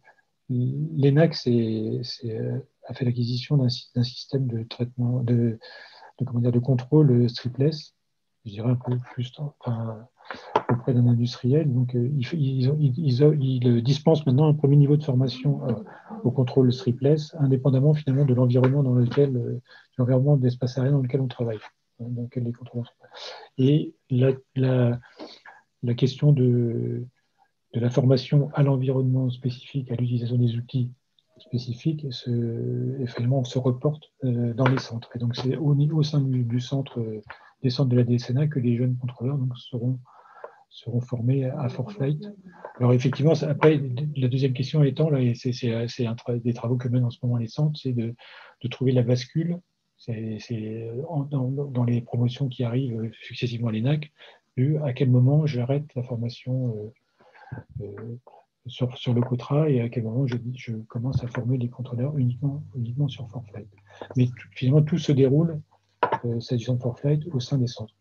l'ENAC c'est, c'est, euh, a fait l'acquisition d'un, d'un système de traitement, de, de, comment dire, de contrôle stripless, je dirais un peu plus enfin, auprès d'un industriel. Donc, euh, ils, ils, ils, ils, ils dispensent maintenant un premier niveau de formation euh, au contrôle stripless, indépendamment finalement de l'environnement dans lequel, euh, l'environnement de l'espace aérien dans lequel on travaille, dans lequel les contrôleurs sont. Et la, la, la question de, de la formation à l'environnement spécifique, à l'utilisation des outils spécifiques, se, effectivement, se reporte euh, dans les centres. Et donc, c'est au, au sein du, du centre, euh, des centres de la D S N A que les jeunes contrôleurs donc, seront, seront formés à ForFlight. Alors, effectivement, ça, après, la deuxième question étant, là, et c'est, c'est, c'est un tra- des travaux que mènent en ce moment les centres, c'est de, de trouver la bascule. C'est, c'est en, dans, dans les promotions qui arrivent successivement à l'ENAC, à quel moment j'arrête la formation euh, euh, sur, sur le COTRA et à quel moment je, je commence à former les contrôleurs uniquement, uniquement sur ForFlight. Mais tout, finalement, tout se déroule, euh, s'agissant de ForFlight, au sein des centres.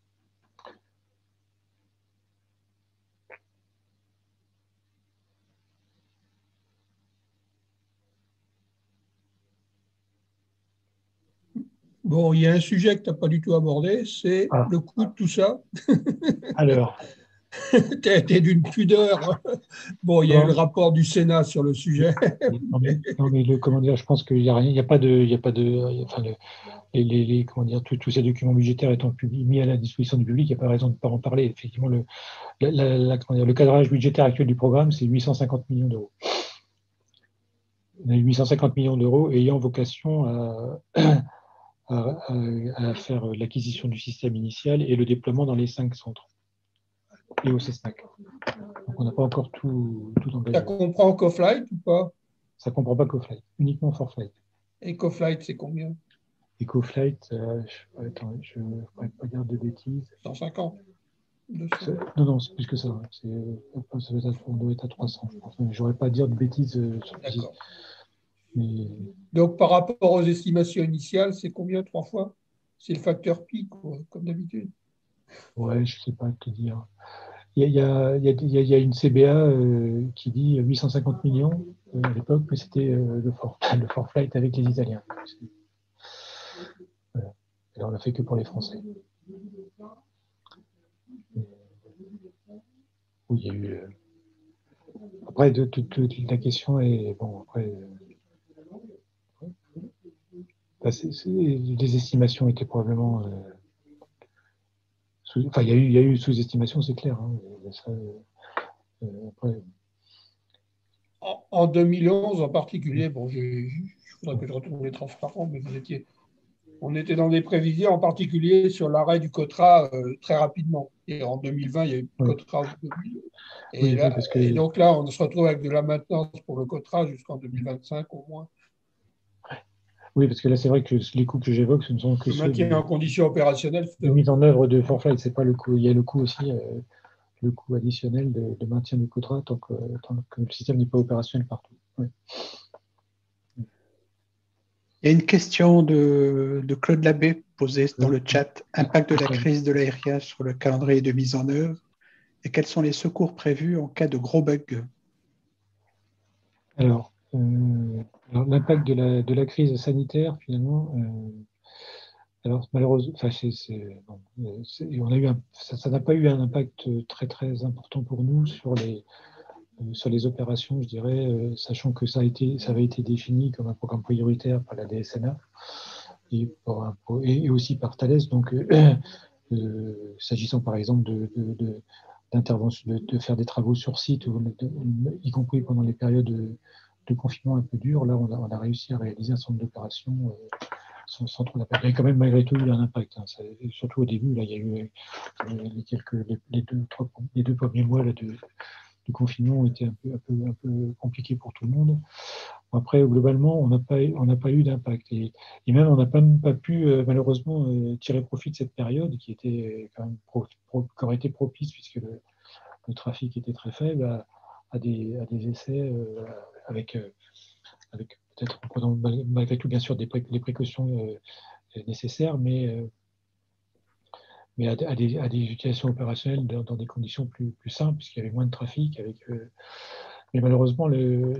Bon, il y a un sujet que tu n'as pas du tout abordé, c'est ah. le coût de tout ça. Alors tu as été d'une pudeur. Bon, il y a eu le rapport du Sénat sur le sujet. Non, mais, non, mais le, comment dire, je pense qu'il n'y a rien, il n'y a pas de, il y a pas de, enfin, le, les, les, les, comment dire, tous ces documents budgétaires étant publiés, mis à la disposition du public, il n'y a pas raison de ne pas en parler. Effectivement, le, la, la, la, comment dire, le cadrage budgétaire actuel du programme, c'est huit cent cinquante millions d'euros. On a huit cent cinquante millions d'euros ayant vocation à, à, à, à faire l'acquisition du système initial et le déploiement dans les cinq centres et au CESNAC. Donc on n'a pas encore tout, tout engagé. Ça comprend CoFlight ou pas? Ça ne comprend pas CoFlight, uniquement ForFlight. Et CoFlight, c'est combien? Et CoFlight, euh, je, attends, je ne pourrais pas dire de bêtises. cent cinquante deux cents. Non, non, c'est plus que ça. Hein. C'est, ça doit être, on doit être à trois cents, je pense. Je n'aurais pas à dire de bêtises. Euh, D'accord. Mais... Donc, par rapport aux estimations initiales, c'est combien, trois fois? C'est le facteur pi, quoi, comme d'habitude. Ouais, je ne sais pas te dire. Il y a, il y a, il y a, il y a une C B A euh, qui dit huit cent cinquante millions euh, à l'époque, mais c'était euh, le, for, le ForFlight avec les Italiens. Voilà. Et on l'a fait que pour les Français. Oui, il y a eu. Euh... Après, de, de, de, de, la question est bon. Après, euh... bah, c'est, c'est, les estimations étaient probablement. Euh... Sous... Enfin, il y a eu, il y a eu sous-estimation, c'est clair. Hein. Ça, euh... après, En, en deux mille onze, en particulier, bon, il faudrait que je retrouve les transparents, mais vous étiez. On était dans des prévisions, en particulier sur l'arrêt du COTRA euh, très rapidement. Et en deux mille vingt, il y a eu le oui. COTRA. Et, oui, là, parce que... et donc là, on se retrouve avec de la maintenance pour le COTRA jusqu'en deux mille vingt-cinq au moins. Oui, parce que là, c'est vrai que les coûts que j'évoque, ce ne sont que le ceux maintien de, en condition opérationnelle de mise en œuvre de ForFlight. C'est pas le coût. Il y a le coût aussi, euh, le coût additionnel de, de maintien du COTRA tant que, tant que le système n'est pas opérationnel partout. Oui. Il y a une question de, de Claude Labbé posée dans le chat. Impact de la crise de l'aérien sur le calendrier de mise en œuvre et quels sont les secours prévus en cas de gros bugs? Alors, euh, alors l'impact de la, de la crise sanitaire, finalement, euh, alors malheureusement, enfin, c'est, c'est, bon, c'est, on a eu un, ça n'a pas eu un impact très très important pour nous sur les, euh, sur les opérations, je dirais, euh, sachant que ça, a été, ça avait été défini comme un programme prioritaire par la D S N A et, pour un, et, et aussi par Thales. Donc, euh, euh, s'agissant par exemple de, de, de d'intervention, de, de faire des travaux sur site, de, de, y compris pendant les périodes de, de confinement un peu dures, là, on a, on a réussi à réaliser un centre d'opération euh, sans, sans trop d'impact. Il y a quand même malgré tout eu un impact, hein. Ça, surtout au début, là, il y a eu euh, les, quelques, les, les, deux, trois, les deux premiers mois là, de, de confinement ont été un peu, un, peu, un peu compliqués pour tout le monde. Après, globalement, on n'a pas, on n'a pas eu d'impact. Et, et même, on n'a pas, pas pu, euh, malheureusement, euh, tirer profit de cette période qui était quand même pro, pro, qui aurait été propice, puisque le, le trafic était très faible, à, à, des, à des essais euh, avec, euh, avec peut-être en prenant malgré tout, bien sûr, des, pré, des précautions euh, nécessaires, mais, euh, mais à, à, des, à des utilisations opérationnelles dans, dans des conditions plus, plus simples, puisqu'il y avait moins de trafic. Avec, euh, mais malheureusement, le,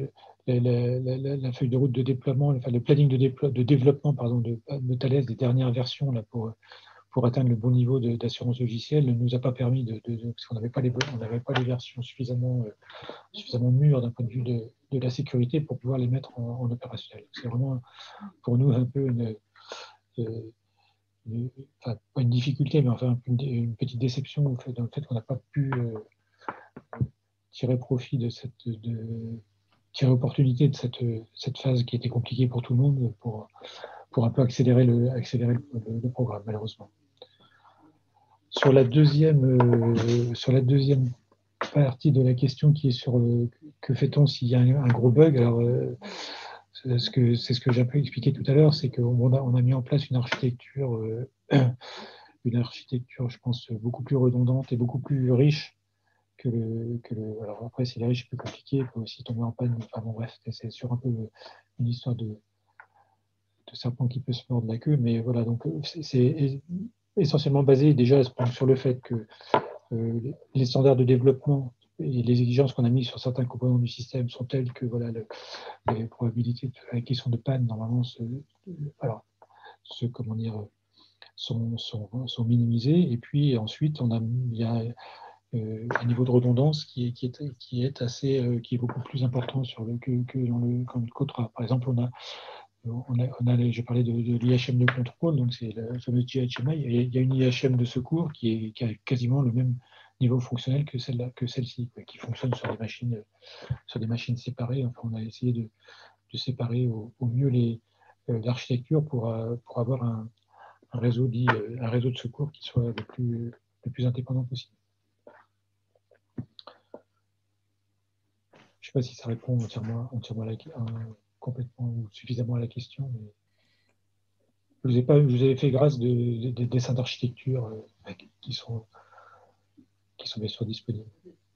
la, la, la, la feuille de route de déploiement, enfin, le planning de, déplo de développement pardon, de, de Thales des dernières versions là, pour, pour atteindre le bon niveau d'assurance logicielle ne nous a pas permis, de, de, de parce qu'on n'avait pas, pas les versions suffisamment, euh, suffisamment mûres d'un point de vue de, de la sécurité pour pouvoir les mettre en, en opérationnel. C'est vraiment pour nous un peu une, euh, une, enfin, pas une difficulté, mais enfin une, une petite déception au fait, dans le fait qu'on n'a pas pu euh, tirer profit de cette, de, tirer opportunité de cette, cette phase qui était compliquée pour tout le monde pour, pour un peu accélérer le, accélérer le, le, le programme, malheureusement. Sur la deuxième, euh, sur la deuxième partie de la question qui est sur le, que fait-on s'il y a un, un gros bug, alors euh, c'est ce que, c'est ce que j'ai un peu expliqué tout à l'heure, c'est qu'on a, on a mis en place une architecture, euh, une architecture, je pense, beaucoup plus redondante et beaucoup plus riche que le, que le alors après, si les riches, c'est plus compliqué, il peut aussi tomber en panne, enfin bon, bref, c'est sur un peu une histoire de, de serpent qui peut se mordre la queue, mais voilà, donc c'est essentiellement basé déjà sur le fait que euh, les standards de développement et les exigences qu'on a mises sur certains composants du système sont telles que voilà, le, les probabilités de, qui sont de panne normalement se, alors, se, comment dire, sont, sont, sont minimisées. Et puis ensuite, on a, il y a euh, un niveau de redondance qui est, qui est, qui est, assez, euh, qui est beaucoup plus important sur le, que, que dans le Cotra. Par exemple, on a On a, on a, je parlais de, de l'I H M de contrôle, donc c'est le fameux G H M I. Il y a une I H M de secours qui, est, qui a quasiment le même niveau fonctionnel que celle-là, que celle-ci, qui fonctionne sur des machines, sur des machines séparées. Enfin, on a essayé de, de séparer au, au mieux l'architecture pour, pour avoir un, un réseau dit, un réseau de secours qui soit le plus, le plus indépendant possible. Je ne sais pas si ça répond entièrement, entièrement à la, à, complètement ou suffisamment à la question. Mais... Je vous ai pas, je vous avais fait grâce de, de, de dessins d'architecture euh, qui sont qui sont bien sûr disponibles.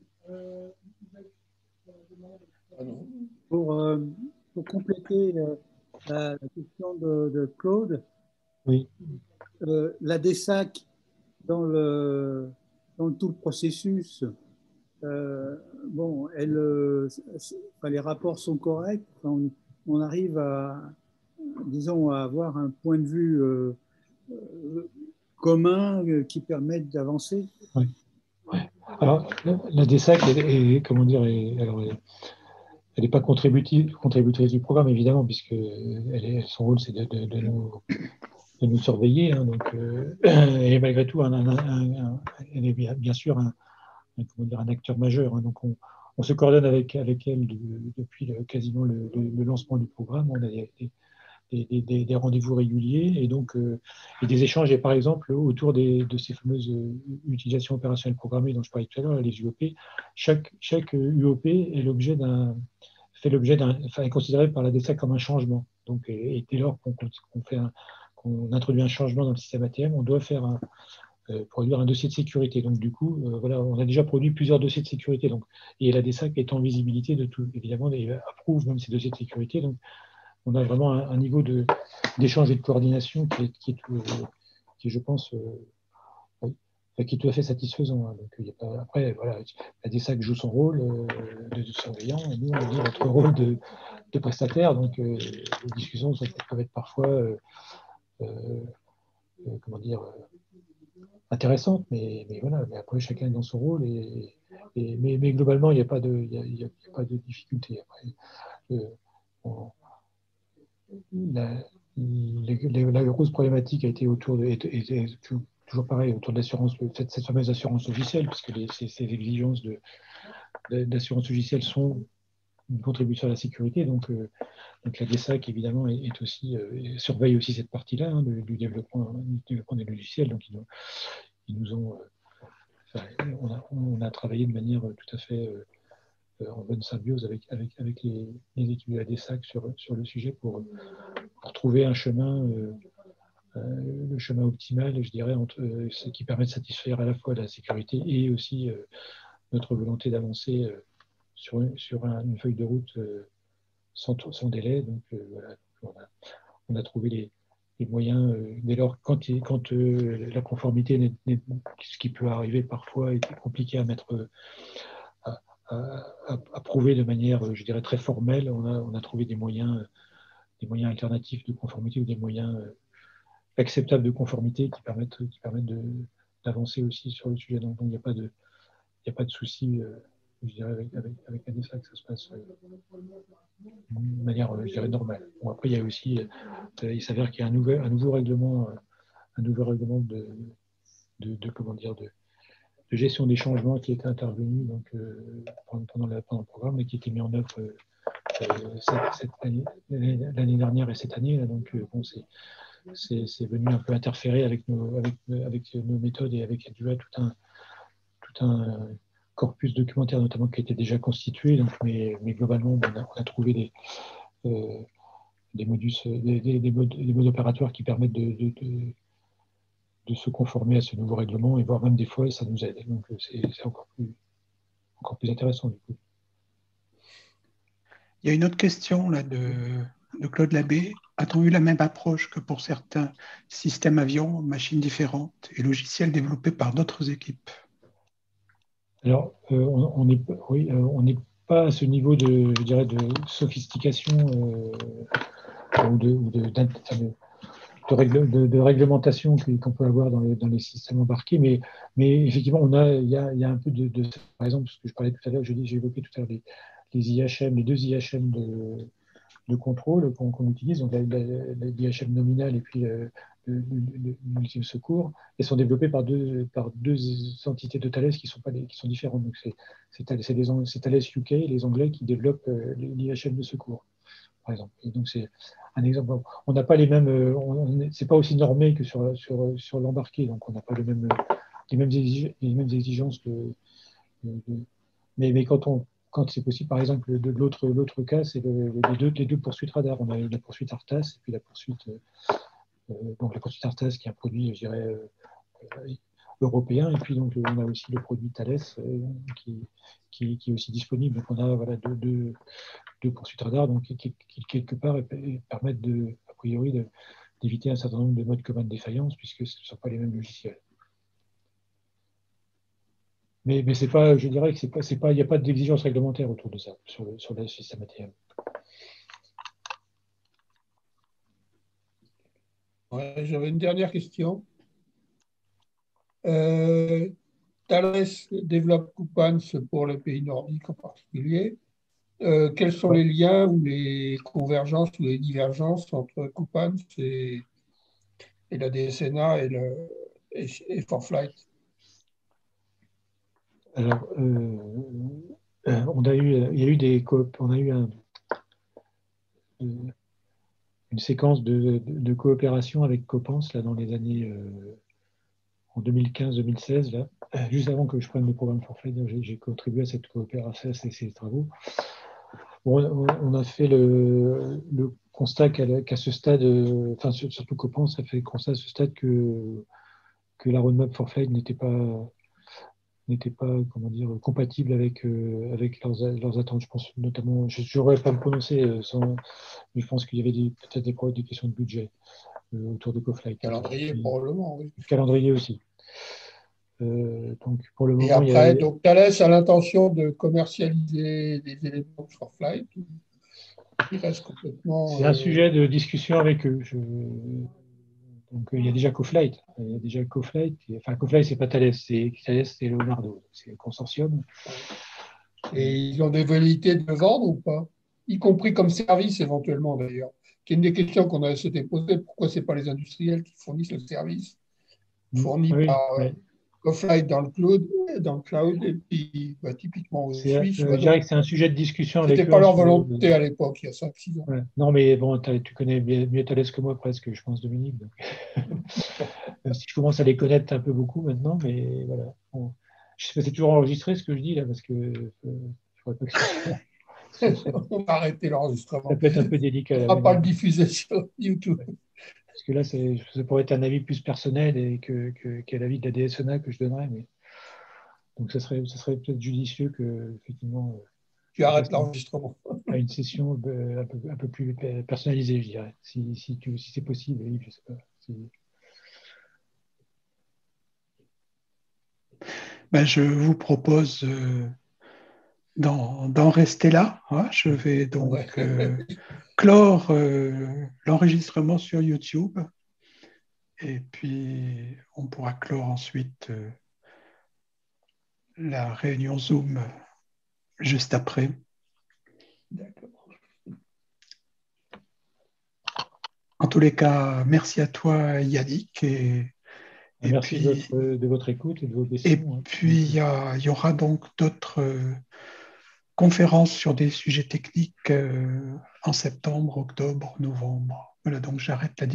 Pour, euh, pour compléter euh, la, la question de, de Claude, oui. euh, la D S A C dans le dans tout le processus, euh, bon, elle, euh, les rapports sont corrects. On, on arrive à, disons, à avoir un point de vue euh, euh, commun euh, qui permette d'avancer. Oui. Ouais. Alors, la, la D S A C, est, est, comment dire, est, alors, elle n'est pas contributive, contributrice du programme, évidemment, puisque elle est, son rôle, c'est de, de, de, nous, de nous surveiller. Hein, donc, euh, et malgré tout, un, un, un, un, elle est bien, bien sûr un, un, comment dire, un acteur majeur. Hein, donc, on, on se coordonne avec, avec elle de, depuis le, quasiment le, le, le lancement du programme. On a des, des, des, des rendez-vous réguliers et donc euh, et des échanges. Et par exemple, autour des, de ces fameuses utilisations opérationnelles programmées dont je parlais tout à l'heure, les U O P, chaque, chaque U O P est l'objet d'un fait l'objet d'un, enfin, est considéré par la D S A C comme un changement. Donc, et, et dès lors qu'on qu'on fait un, qu'on introduit un changement dans le système A T M, on doit faire un, euh, produire un dossier de sécurité. Donc, du coup, euh, voilà, on a déjà produit plusieurs dossiers de sécurité. Donc, et la D S A C est en visibilité de tout, évidemment, et approuve même ces dossiers de sécurité. Donc, on a vraiment un, un niveau d'échange et de coordination qui est, qui est, tout, qui est je pense, euh, qui est tout à fait satisfaisant. Hein. Donc, il y a pas, après, voilà, la D S A C joue son rôle euh, de, de surveillant, et nous, on a notre rôle de, de prestataire. Donc, euh, les discussions sont, peuvent être parfois, euh, euh, comment dire, euh, intéressantes, mais, mais voilà, mais après, chacun est dans son rôle. Et, et, mais, mais globalement, il n'y a, a, a pas de difficulté. Après, euh, on, La, la, la grosse problématique a été autour de, et, et, et, toujours pareil, autour de l'assurance, cette, cette fameuse assurance logicielle, puisque les, ces, ces exigences d'assurance logicielle sont une contribution à la sécurité. Donc, euh, donc la D S A C, évidemment, est, est aussi, euh, surveille aussi cette partie-là hein, du, du, développement, du développement des logiciels. Donc, ils, ont, ils nous ont. Euh, enfin, on, a, on a travaillé de manière tout à fait. Euh, en bonne symbiose avec, avec, avec les, les équipes de la D S A C sur, sur le sujet pour, pour trouver un chemin, euh, euh, le chemin optimal, je dirais, entre euh, ce qui permet de satisfaire à la fois la sécurité et aussi euh, notre volonté d'avancer euh, sur, sur un, une feuille de route euh, sans, sans délai. Donc euh, voilà, on a, on a trouvé les, les moyens, euh, dès lors, quand, quand euh, la conformité, n'est, n'est, ce qui peut arriver parfois, est compliqué à mettre, à, à, à prouver de manière, je dirais, très formelle. On a, on a trouvé des moyens, des moyens alternatifs de conformité ou des moyens acceptables de conformité qui permettent, qui permettent de, d'avancer aussi sur le sujet. Donc, il n'y a pas de, il n'y a pas de souci, euh, je dirais, avec, avec, avec A D S A, que ça se passe euh, de manière, je dirais, normale. Bon, après, il y a aussi, euh, il s'avère qu'il y a un, nouvel, un nouveau règlement, un nouveau règlement de, de, de comment dire, de, de gestion des changements qui était intervenu donc, euh, pendant, la, pendant le programme et qui était mis en œuvre euh, cette, cette année, l'année dernière et cette année. Là, donc, euh, bon, c'est, c'est, c'est venu un peu interférer avec nos, avec, avec nos méthodes et avec tout un, tout un corpus documentaire, notamment qui était déjà constitué. Donc, mais, mais globalement, on a, on a trouvé des, euh, des modus, des, des, des, modes, des modes opératoires qui permettent de, de, de de se conformer à ce nouveau règlement et voire même des fois ça nous aide. Donc c'est, c'est encore, plus, encore plus intéressant du coup. Il y a une autre question là, de, de Claude Labbé. A-t-on eu la même approche que pour certains systèmes avions, machines différentes et logiciels développés par d'autres équipes? Alors, euh, on, on est, oui, euh, on n'est pas à ce niveau de, je dirais, de sophistication euh, ou de, ou de, de, de, règle, de, de réglementation qu'on peut avoir dans les, dans les systèmes embarqués, mais, mais effectivement, on a, il y a, il y a un peu de, de, par exemple, ce que je parlais tout à l'heure, je dis, j'ai évoqué tout à l'heure les, les I H M, les deux I H M de, de contrôle qu'on, qu'on utilise, donc l'I H M nominal et puis euh, l'ultime secours, et sont développés par deux, par deux entités de Thales qui sont, pas les, qui sont différentes. Donc c'est, c'est, c'est, les, c'est Thales U K, les Anglais, qui développent euh, l'I H M de secours, par exemple. Et donc c'est un exemple. On n'a pas les mêmes, on, c'est pas aussi normé que sur, sur, sur l'embarqué, donc on n'a pas le même, les, mêmes exigences, les mêmes exigences de, de, de mais, mais quand on quand c'est possible, par exemple, de l'autre, l'autre cas, c'est le, les, deux, les deux poursuites radar. On a la poursuite Artas et puis la poursuite, euh, donc la poursuite Artas qui est un produit, je dirais, euh, européen. Et puis donc on a aussi le produit Thales euh, qui, qui, qui est aussi disponible. Donc on a voilà, deux, deux, deux poursuites radar donc, qui, qui quelque part permettent de, a priori de, d'éviter un certain nombre de modes commande défaillance puisque ce ne sont pas les mêmes logiciels. Mais, mais c'est pas, je dirais que c'est pas, c'est pas, il n'y a pas d'exigence réglementaire autour de ça sur le, sur le système A T M. Ouais, j'avais une dernière question. Euh, Thales développe Coupans pour les pays nordiques en particulier. Euh, quels sont les liens ou les convergences ou les divergences entre Coupans et, et la D S N A et, le, et, et ForFlight? Alors, euh, euh, on a eu, il y a eu des coop, on a eu un, une séquence de, de, de coopération avec Copans là dans les années euh, en deux mille quinze deux mille seize là, juste avant que je prenne le programme ForFlight, j'ai, j'ai contribué à cette coopération, à ces, ces travaux. Bon, on, on a fait le, le constat qu'à, qu'à ce stade, enfin surtout Copans a fait le constat à ce stade que que la roadmap ForFlight n'était pas n'était pas, comment dire, compatible avec, euh, avec leurs, leurs attentes. Je pense notamment, je n'aurais pas me prononcer euh, sans, mais je pense qu'il y avait des, peut-être des, des questions de budget euh, autour de CoFlight. Calendrier, Et, probablement, oui. Calendrier aussi. Euh, donc pour le Et moment, après, il y a... donc Thales a l'intention de commercialiser des éléments de ForFlight. Il reste complètement. C'est un euh... sujet de discussion avec eux. Je... Donc il y a déjà CoFlight. Il y a déjà CoFlight. Enfin, CoFlight, c'est pas Thales, c'est Thales, c'est Leonardo. C'est le consortium. Et ils ont des velléités de vendre ou pas? Y compris comme service éventuellement d'ailleurs. C'est une des questions qu'on a s'était posée. Pourquoi ce n'est pas les industriels qui fournissent le service fourni oui, par oui. euh, CoFlight dans le cloud, dans le cloud et puis bah, typiquement aux C'est, Suisses. euh, Ouais, je dirais que c'est un sujet de discussion avec eux. C'était pas leur entre, volonté à l'époque, il y a cinq six ans. Ouais. Non, mais bon, tu connais mieux Thales que moi presque, je pense, Dominique. Donc. Même si je commence à les connaître un peu beaucoup maintenant, mais voilà. Bon. Je sais pas si c'est toujours enregistré ce que je dis là, parce que euh, je pourrais pas que ça, soit... On va arrêter l'enregistrement. Ça peut être un peu délicat. On ne là, va pas le mais... diffuser sur YouTube. Ouais. Parce que là, c'est, ça pourrait être un avis plus personnel et que, que, qu'à l'avis de la D S N A que je donnerais. Mais... Donc, ça serait, ça serait peut-être judicieux que, effectivement, Tu arrêtes l'enregistrement. À une session un peu, un peu plus personnalisée, je dirais, si, si, tu, si c'est possible. Oui, je sais pas. Si... Ben, je vous propose euh, d'en, d'en rester là. Hein. Je vais donc Ouais. euh, clore euh, l'enregistrement sur YouTube. Et puis, on pourra clore ensuite euh, la réunion Zoom juste après. D'accord. En tous les cas, merci à toi, Yannick. Et, et Merci puis, de votre, de votre écoute et de vos et questions. Hein. puis il y, a- il y aura donc d'autres euh, conférences sur des sujets techniques euh, en septembre, octobre, novembre. Voilà, donc j'arrête la